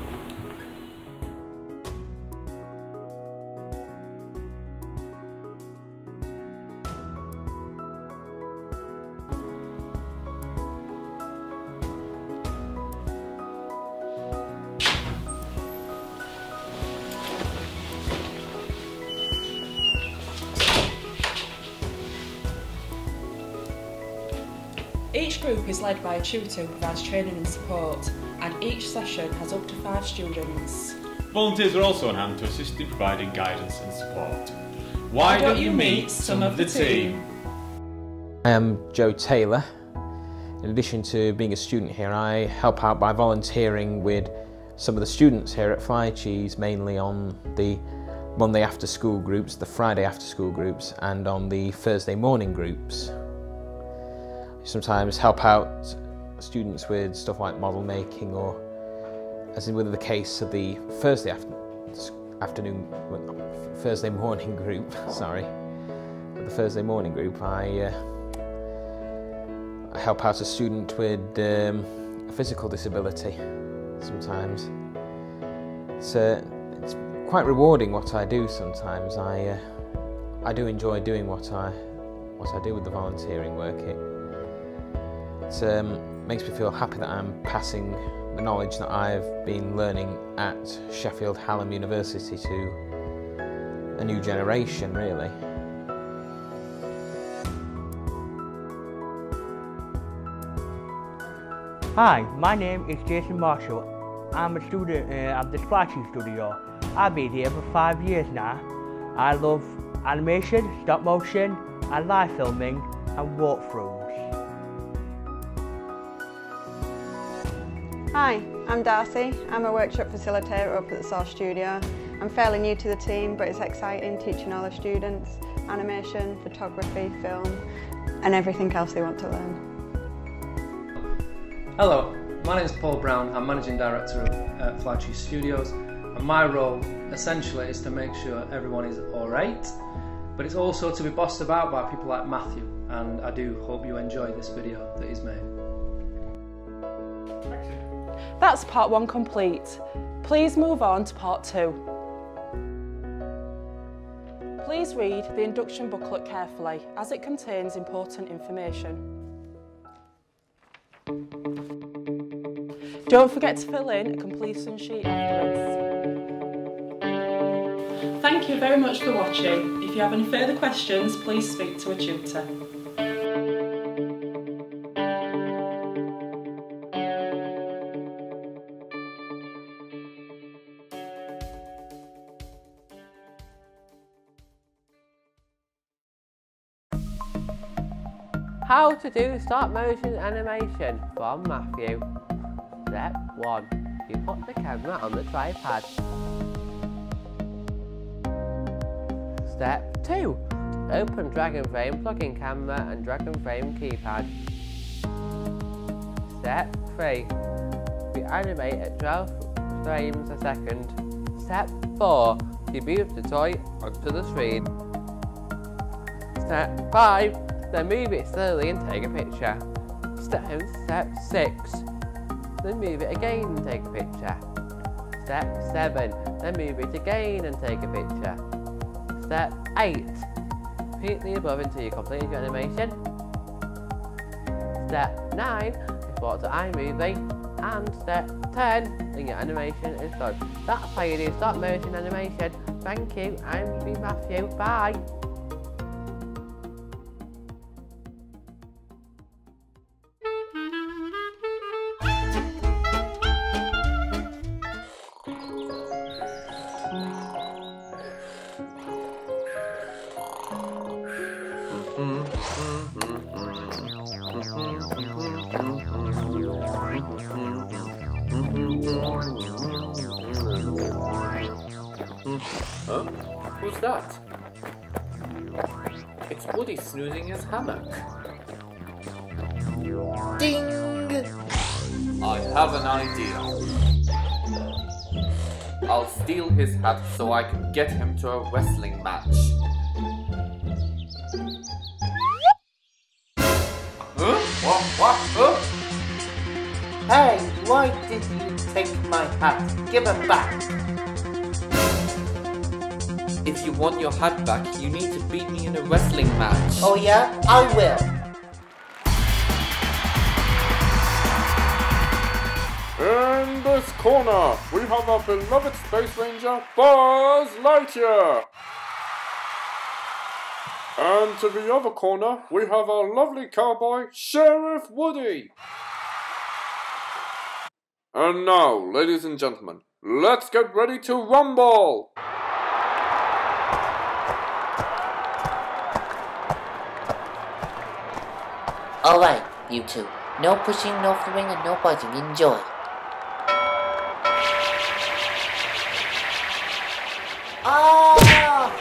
Each group is led by a tutor who provides training and support, and each session has up to five students. Volunteers are also on hand to assist in providing guidance and support. Why, Why don't you meet some of the team? I am Joe Taylor. In addition to being a student here, I help out by volunteering with some of the students here at Flycheese, mainly on the Monday after school groups, the Friday after school groups, and on the Thursday morning groups. Sometimes help out students with stuff like model making, or as in with the case of the Thursday after, afternoon, Thursday morning group, sorry, the Thursday morning group, I, uh, I help out a student with um, a physical disability sometimes. It's, uh, it's quite rewarding what I do sometimes. I, uh, I do enjoy doing what I, what I do with the volunteering work. It, It um, makes me feel happy that I'm passing the knowledge that I've been learning at Sheffield Hallam University to a new generation, really. Hi, my name is Jason Marshall. I'm a student uh, at the Flycheese Studio. I've been here for five years now. I love animation, stop motion, and live filming and walkthroughs. Hi, I'm Darcy. I'm a workshop facilitator up at the Source Studio. I'm fairly new to the team, but it's exciting teaching all the students animation, photography, film, and everything else they want to learn. Hello, my name is Paul Brown. I'm Managing Director at Flycheese Studios, and my role essentially is to make sure everyone is alright, but it's also to be bossed about by people like Matthew, and I do hope you enjoy this video that he's made. That's part one complete. Please move on to part two. Please read the induction booklet carefully, as it contains important information. Don't forget to fill in a completion sheet afterwards. Thank you very much for watching. If you have any further questions, please speak to a tutor. How to do stop motion animation from Matthew. Step one. You put the camera on the tripod. Step two. Open Dragon Frame plug-in camera and Dragon Frame keypad. Step three. We animate at twelve frames a second. Step four. You move the toy onto the screen. Step five. Then move it slowly and take a picture. Step, step six. Then move it again and take a picture. Step seven. Then move it again and take a picture. Step eight. Repeat the above until you complete your animation. Step nine is what's iMovie. And step ten, then your animation is done. That's how you do stop motion animation. Thank you, I'm Matthew. Bye. Huh? Who's that? It's Woody snoozing his hammock. Ding! I have an idea. I'll steal his hat so I can get him to a wrestling match. Huh? What? What? Huh? Hey, why did you take my hat? Give it back. If you want your hat back, you need to beat me in a wrestling match. Oh yeah? I will. In this corner, we have our beloved Space Ranger, Buzz Lightyear. And to the other corner, we have our lovely cowboy, Sheriff Woody. And now, ladies and gentlemen, let's get ready to rumble! Alright, you two. No pushing, no throwing, and no biting. Enjoy. Ah!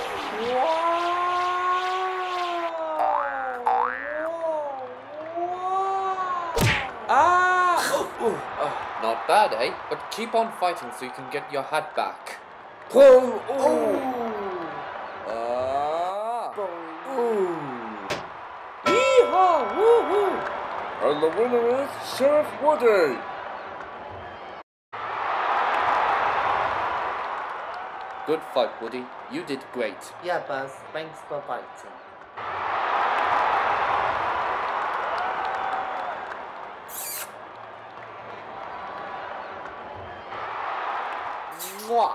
Ah! Oh, oh, oh, not bad, eh? But keep on fighting so you can get your hat back. Oh! Oh! Ah! Oh! Yeehaw! Woohoo! And the winner is Sheriff Woody! Good fight, Woody. You did great. Yeah, Buzz. Thanks for fighting. Mwah!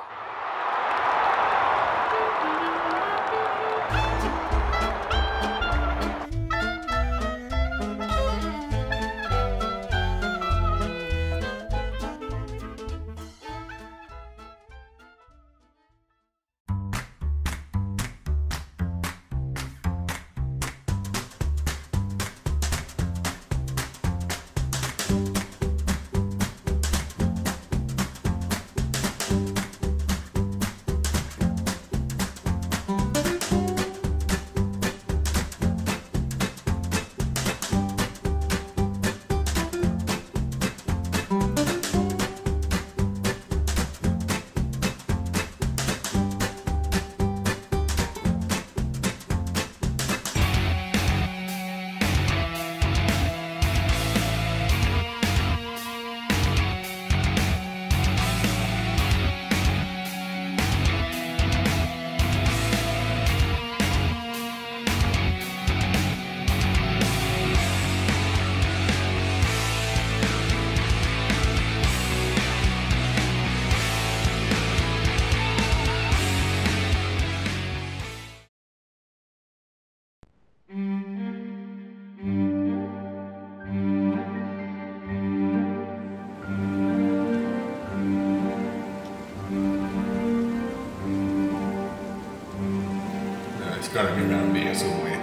Gotta be around here somewhere.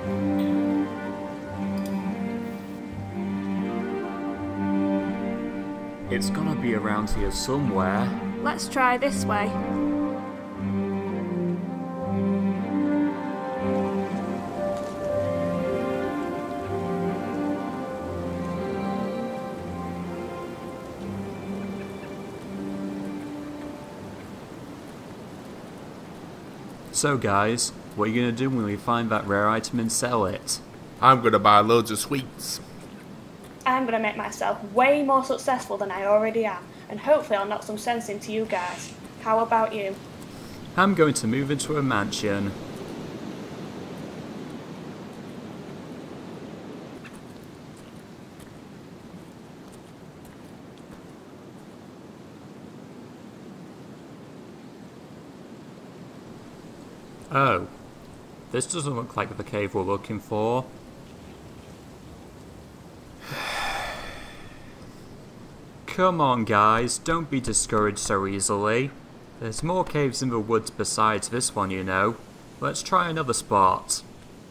It's gonna be around here somewhere. Let's try this way. So guys, what are you gonna do when we find that rare item and sell it? I'm gonna buy loads of sweets. I'm gonna make myself way more successful than I already am, and hopefully I'll knock some sense into you guys. How about you? I'm going to move into a mansion. Oh, this doesn't look like the cave we're looking for. Come on guys, don't be discouraged so easily. There's more caves in the woods besides this one, you know. Let's try another spot.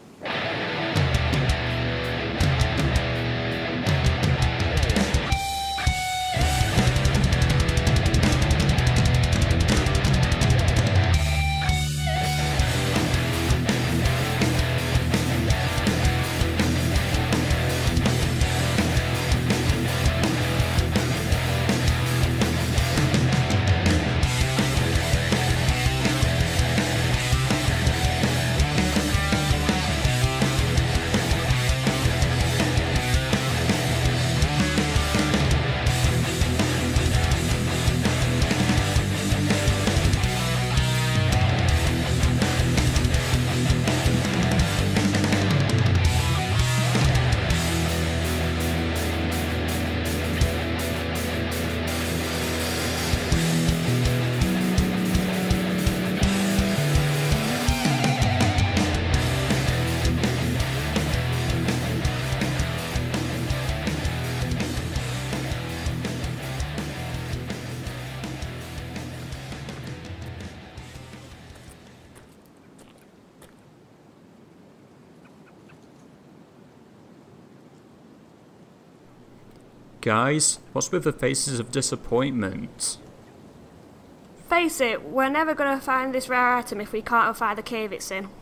Guys, what's with the faces of disappointment? Face it, we're never going to find this rare item if we can't find the cave it's in.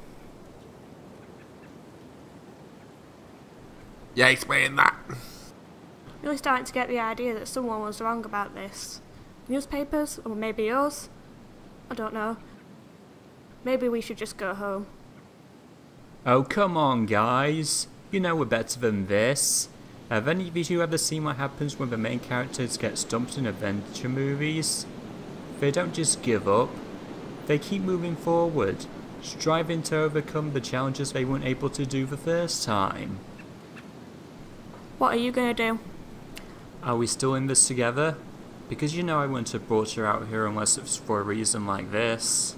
Yeah, explain that. Really starting to get the idea that someone was wrong about this. Newspapers, or maybe us? I don't know. Maybe we should just go home. Oh, come on, guys. You know we're better than this. Have any of you ever seen what happens when the main characters get stumped in adventure movies? They don't just give up. They keep moving forward, striving to overcome the challenges they weren't able to do the first time. What are you going to do? Are we still in this together? Because you know I wouldn't have brought you out here unless it's for a reason like this.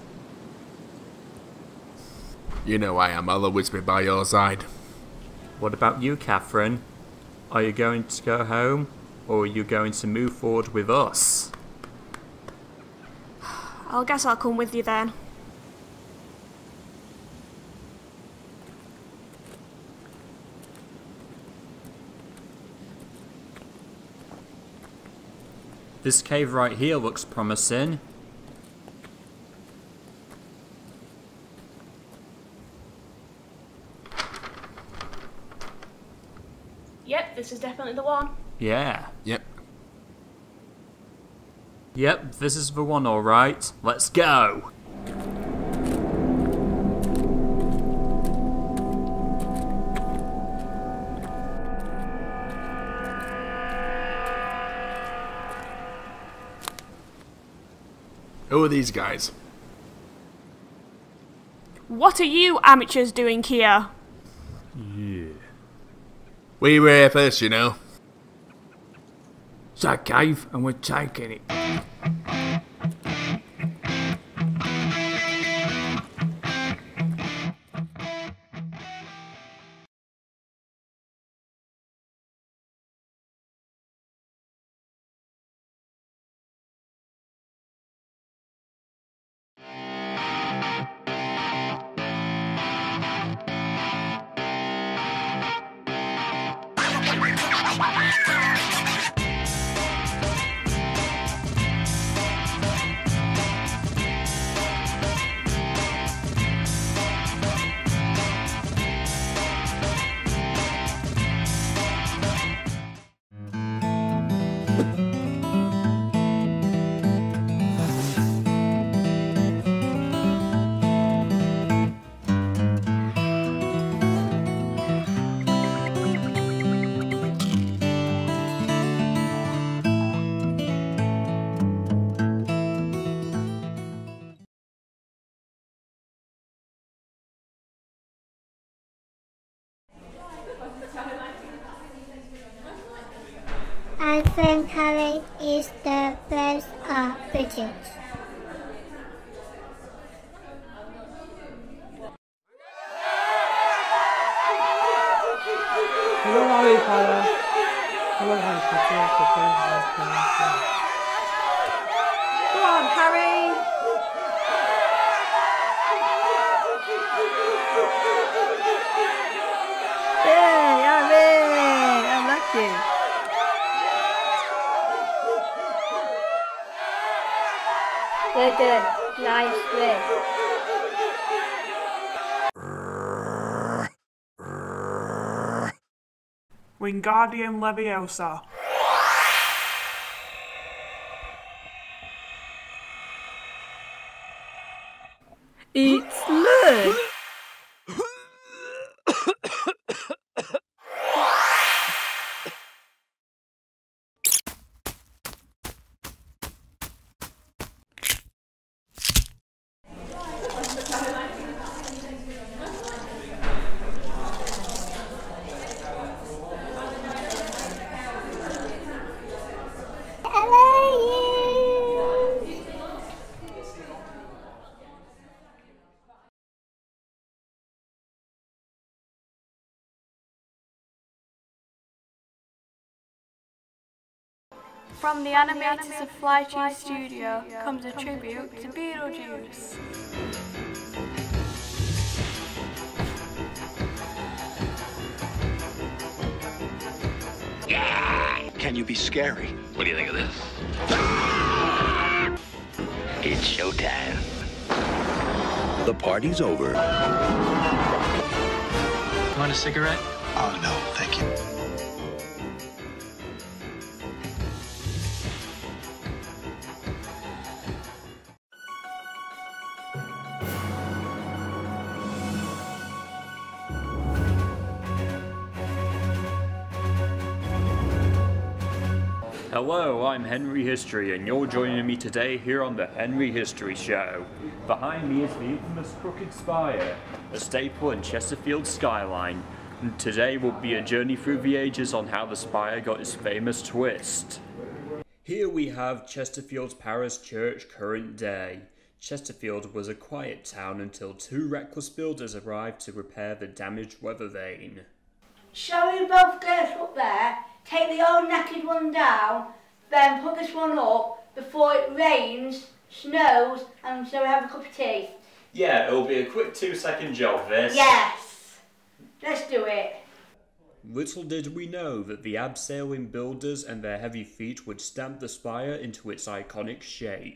You know I am, I'll always be by your side. What about you, Catherine? Are you going to go home, or are you going to move forward with us? I guess I'll come with you then. This cave right here looks promising. Yep, this is definitely the one. Yeah. Yep. Yep, this is the one, alright. Let's go! Who are these guys? What are you amateurs doing here? Yeah. We were here first, you know. It's a cave and we're taking it. I think Harriet is the best of British. weather nicely. Wingardium Leviosa. It's leg. From the animators of Flycheese Studio comes a tribute to Beetlejuice. Yeah! Can you be scary? What do you think of this? It's showtime. The party's over. Want a cigarette? Oh, no, thank you. Hello, I'm Henry History, and you're joining me today here on the Henry History Show. Behind me is the infamous Crooked Spire, a staple in Chesterfield's skyline. And today will be a journey through the ages on how the spire got its famous twist. Here we have Chesterfield's Parish Church current day. Chesterfield was a quiet town until two reckless builders arrived to repair the damaged weather vane. Shall we both get up there, take the old naked one down, then put this one up before it rains, snows, and so we have a cup of tea? Yeah, it'll be a quick two second job, this. Yes! Let's do it. Little did we know that the abseiling builders and their heavy feet would stamp the spire into its iconic shape.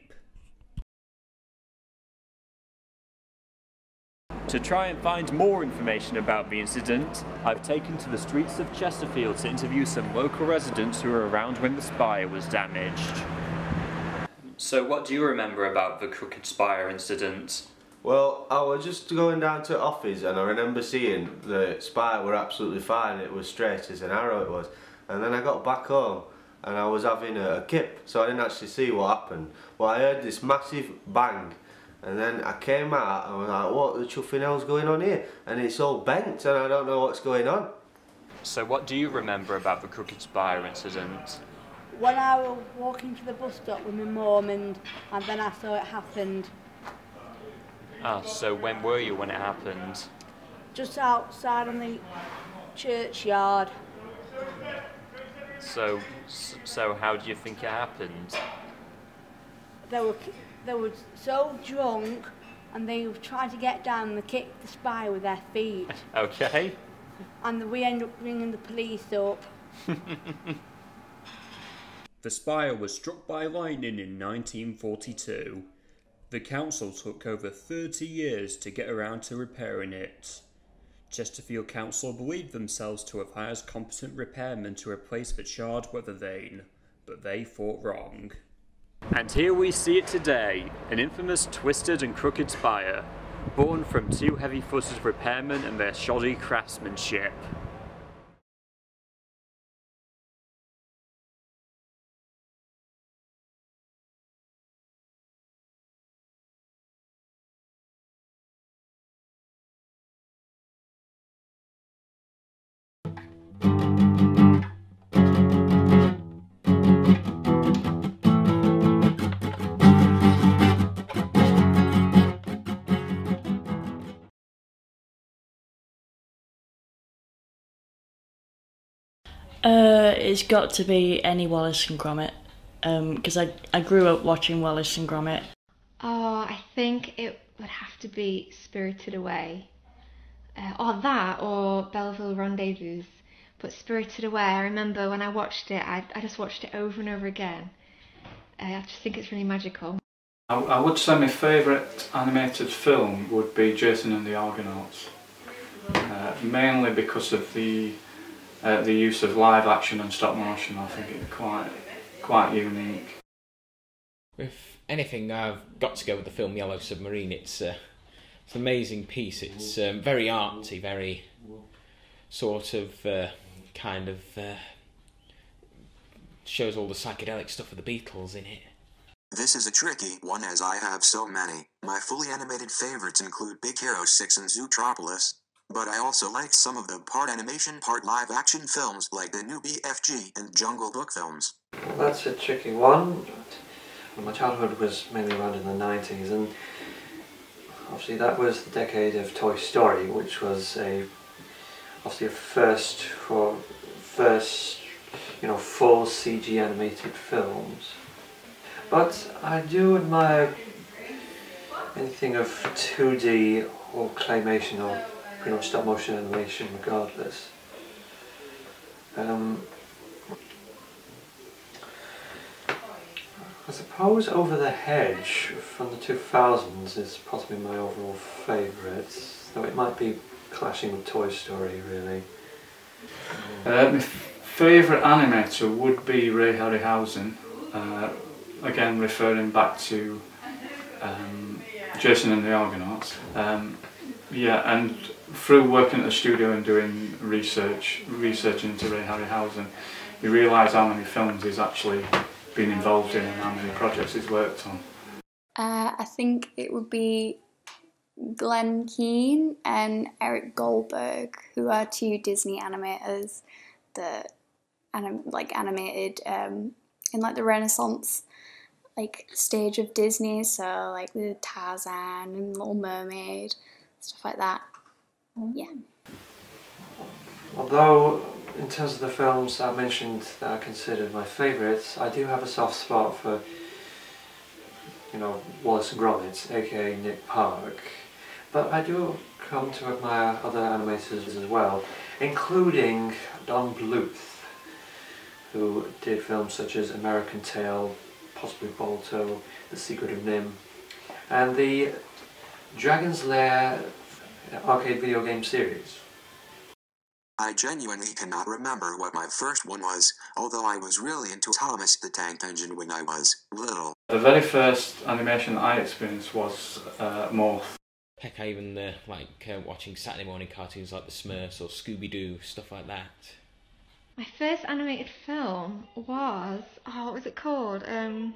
To try and find more information about the incident, I've taken to the streets of Chesterfield to interview some local residents who were around when the spire was damaged. So what do you remember about the Crooked Spire incident? Well, I was just going down to the office and I remember seeing the spire were absolutely fine, it was straight as an arrow it was. And then I got back home and I was having a, a kip, so I didn't actually see what happened. Well, I heard this massive bang. And then I came out and I was like, what the chuffing hell's going on here? And it's all bent and I don't know what's going on. So what do you remember about the Crooked Spire incident? When I was walking to the bus stop with my mum and, and then I saw it happened. Ah, so when were you when it happened? Just outside on the churchyard. So, so how do you think it happened? They were, they were so drunk and they tried to get down and they kicked the spire with their feet. Okay. And we ended up ringing the police up. The spire was struck by lightning in nineteen forty-two. The council took over thirty years to get around to repairing it. Chesterfield Council believed themselves to have hired competent repairmen to replace the charred weather vane, but they thought wrong. And here we see it today, an infamous twisted and crooked spire, born from two heavy-footed repairmen and their shoddy craftsmanship. Uh, it's got to be any Wallace and Gromit, because um, I, I grew up watching Wallace and Gromit. Oh, I think it would have to be Spirited Away. Uh, or that, or Belleville Rendezvous. But Spirited Away, I remember when I watched it, I, I just watched it over and over again. Uh, I just think it's really magical. I, I would say my favourite animated film would be Jason and the Argonauts, uh, mainly because of the uh, the use of live action and stop motion. I think it's quite quite unique. With anything, I've got to go with the film Yellow Submarine. It's, uh, it's an amazing piece. It's um, very artsy, very sort of uh, kind of uh, shows all the psychedelic stuff of the Beatles in it. This is a tricky one as I have so many. My fully animated favorites include Big Hero six and Zootropolis, but I also like some of the part animation part live action films like the new B F G and Jungle Book films. Well, that's a tricky one. Well, my childhood was mainly around in the nineties, and obviously that was the decade of Toy Story, which was a obviously a first for first you know full C G animated films. But I do admire anything of two D or claymation or pretty much stop motion animation regardless. Um, I suppose Over the Hedge from the two thousands is possibly my overall favourite, though it might be clashing with Toy Story really. Uh, my favourite animator would be Ray Harryhausen. Uh, Again, referring back to um, Jason and the Argonauts. Um, yeah, and through working at the studio and doing research, research into Ray Harryhausen, you realise how many films he's actually been involved in and how many projects he's worked on. Uh, I think it would be Glenn Keane and Eric Goldberg, who are two Disney animators that anim like animated um, in like the Renaissance like stage of Disney, so like with Tarzan and Little Mermaid, stuff like that. Yeah. Although in terms of the films I mentioned that I considered my favourites, I do have a soft spot for you know Wallace and Gromit, aka Nick Park, but I do come to admire other animators as well, including Don Bluth, who did films such as American Tail, possibly Balto, The Secret of Nim, and the Dragon's Lair arcade video game series. I genuinely cannot remember what my first one was, although I was really into Thomas the Tank Engine when I was little. The very first animation that I experienced was uh, Morph. Heck, I even uh, like uh, watching Saturday morning cartoons like the Smurfs or Scooby-Doo, stuff like that. My first animated film was, oh, what was it called? Um,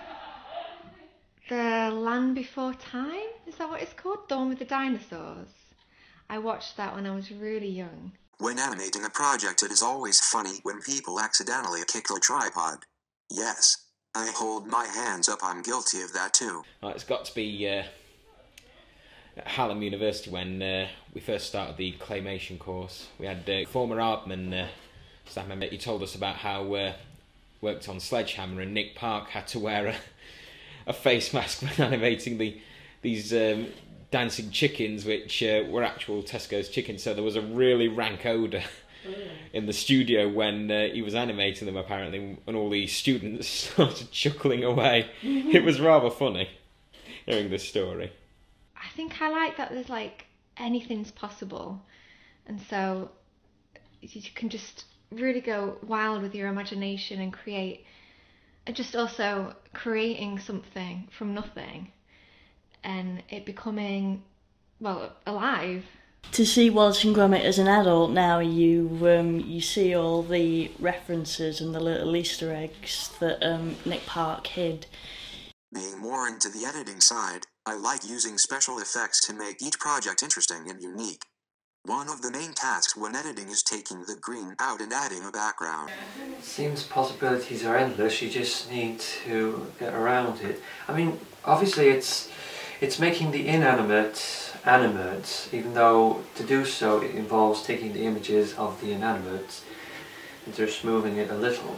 The Land Before Time? Is that what it's called? The one with the dinosaurs. I watched that when I was really young. When animating a project, it is always funny when people accidentally kick the tripod. Yes, I hold my hands up, I'm guilty of that too. Well, it's got to be uh, at Hallam University when uh, we first started the claymation course. We had uh, former Aardman uh, staff member. He told us about how uh, worked on Sledgehammer, and Nick Park had to wear a, a face mask when animating the these um, dancing chickens, which uh, were actual Tesco's chickens. So there was a really rank odour in the studio when uh, he was animating them, apparently, and all these students started chuckling away. It was rather funny hearing this story. I think I like that there's like anything's possible, and so you can just really go wild with your imagination and create, and just also creating something from nothing and it becoming, well, alive. To see Wallace and Gromit as an adult now, you um, you see all the references and the little Easter eggs that um, Nick Park hid. Being more into the editing side, I like using special effects to make each project interesting and unique. One of the main tasks when editing is taking the green out and adding a background. It seems possibilities are endless, you just need to get around it. I mean, obviously it's it's making the inanimate animate, even though to do so it involves taking the images of the inanimate and just moving it a little.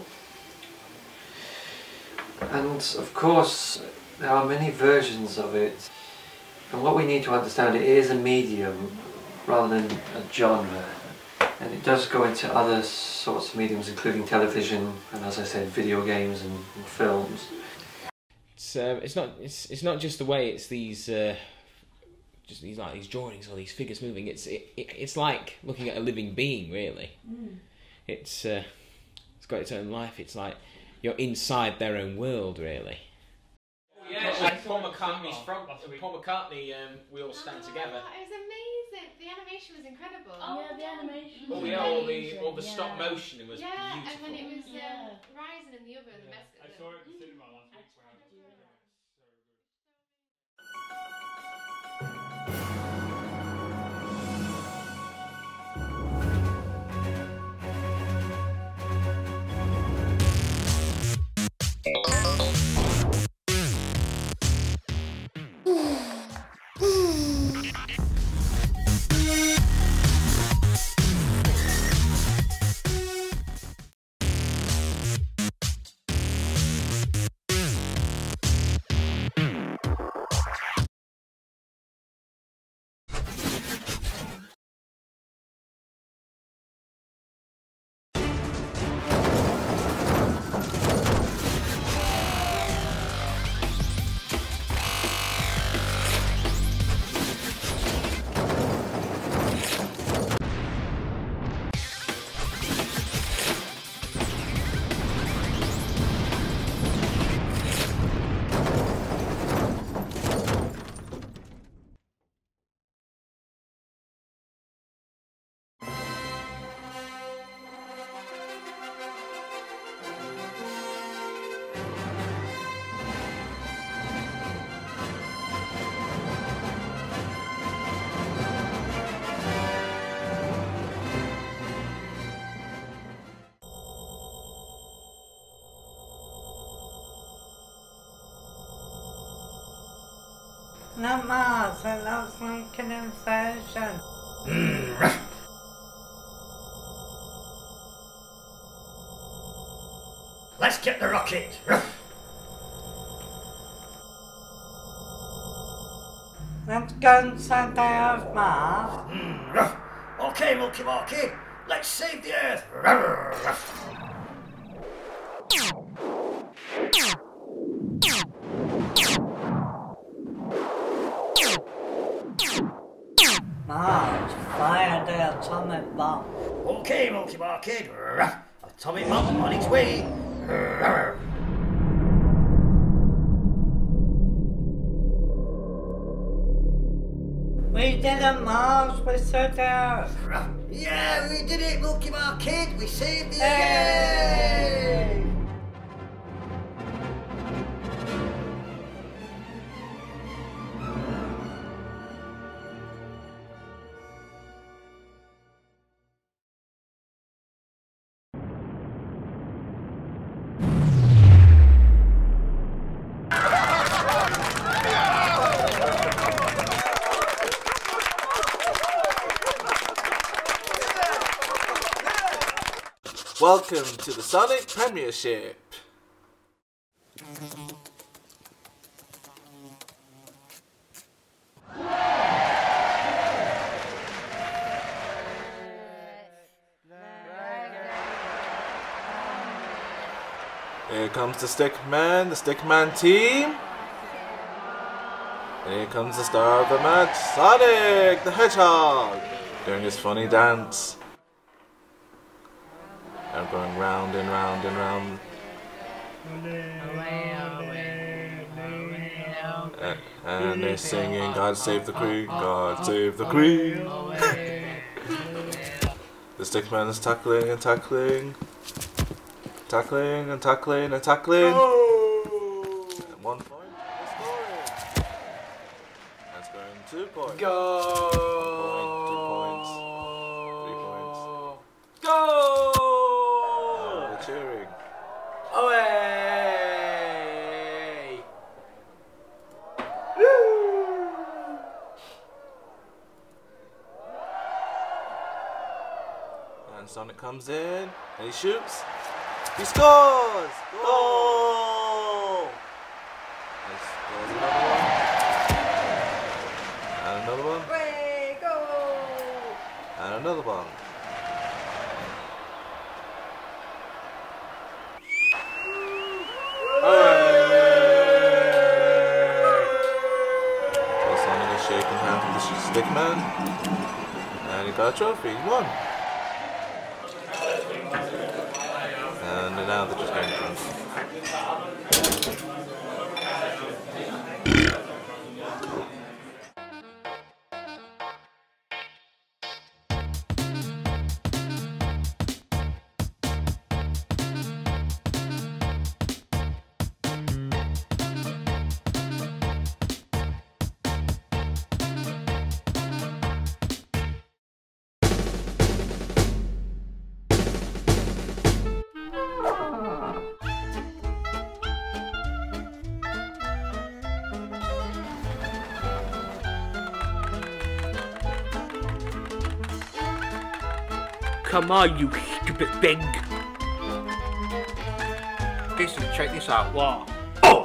And of course there are many versions of it, and what we need to understand, it is a medium rather than a genre, and it does go into other sorts of mediums including television and, as I said, video games and, and films. It's uh, it's not it's it's not just the way it's these uh, just these like these drawings or these figures moving. It's it, it it's like looking at a living being, really. Mm. It's uh, it's got its own life. It's like you're inside their own world, really. Yeah, like Paul McCartney's frog. Paul McCartney, um, we all stand together. Oh, it was amazing. The animation was incredible. Oh, yeah, the animation. Oh yeah, all the all the stop motion. It was yeah, beautiful. and when it was Yeah. um, rising in the oven, the best. I saw it in the cinema last week. Not Mars, I love Lincoln invasion. Let's get the rocket. Let's go inside the Earth, Mars. Okay, Milky Marky, let's save the Earth. Mars, fire the atomic bomb. Okay, Milky Marky, atomic bomb on its way. We did it, Mars, we saved the Earth. Yeah, we did it, Milky Marky, we saved the Earth. Hey! Welcome to the Sonic Premiership. Here comes the Stickman, the Stickman team. And here comes the star of the match, Sonic the Hedgehog, doing his funny dance. I'm going round and round and round. And, and they're singing, God save the Queen, God save the Queen. The Stickman is tackling and tackling. Tackling and tackling and tackling. Oh. And one point, they're scoring. That's going two points. Go! One point, two points, three points. Go! Cheering. Away! And Sonic comes in and he shoots. He scores! Goal! And scores another one. And another one. Way, go! And another one. Hooray! Stick man. And he got a trophy, he won. And now they're just going drunk. Come on, you stupid thing! Listen, check this out. What? Oh!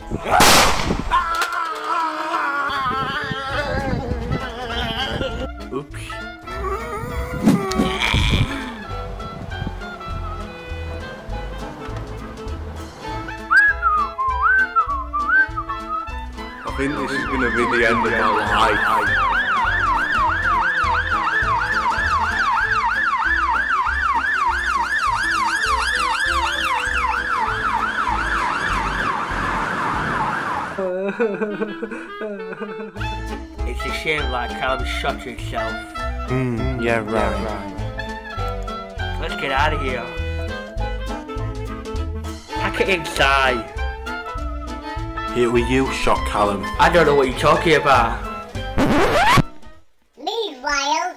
Oops. I think this is going to be the end of my life. It's a shame like Callum shot himself. Mm, yeah, right. Yeah, right. Let's get out of here. Pack it inside. Here with you, shot Callum. I don't know what you're talking about. Meanwhile,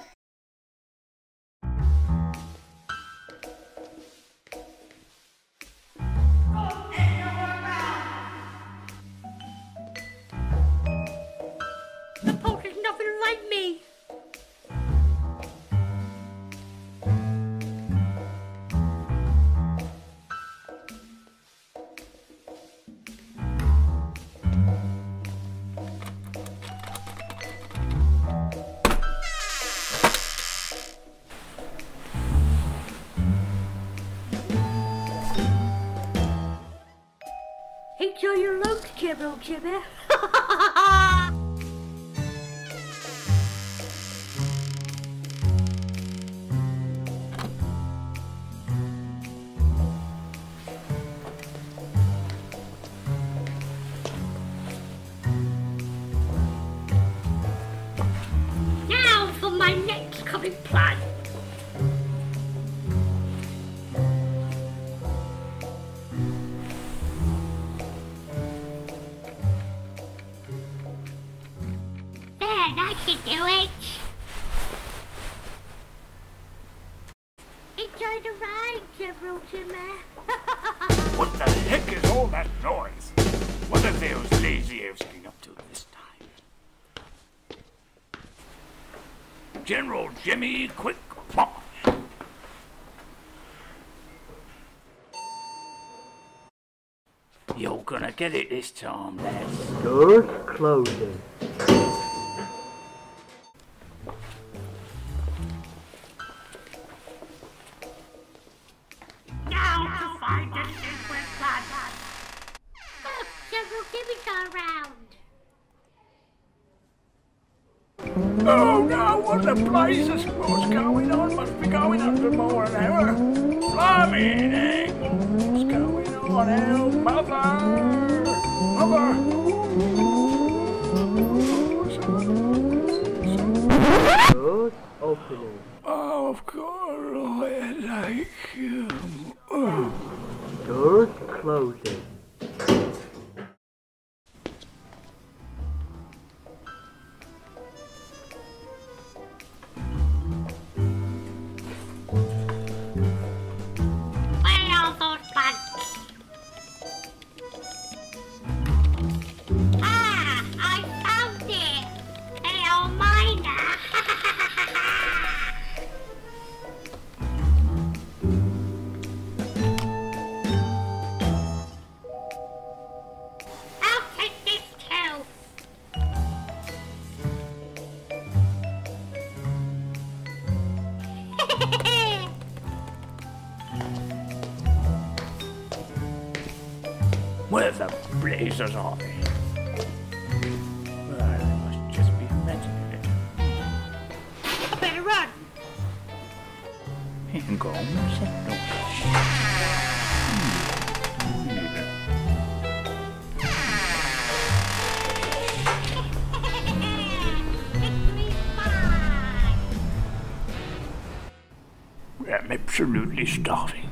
the poke is nothing like me. Enjoy your lunch, Jibble Jibby. Now for my next coming plan. There, that should do it. Enjoy the ride, Jibble Jimmy. What the heck is all that noise? What are those lazy elves getting up to this time? General Jimmy, quick march! You're gonna get it this time, lads. Doors closing. Now to find a secret plan. Look, Jibble Jimmy's around. Oh no, what the blazes? What's going on? Must be going on for more an hour. Blimey, eh? What's going on? Help, mother! Mother! Doors opening. Oh, I've got a headache. Oh. Doors closing. Where are those bugs? Ah, I found it! They are mine! I'll take this too! Where the blazers are they? Well, I must just be imagining it. and go on and set those. I'm absolutely starving.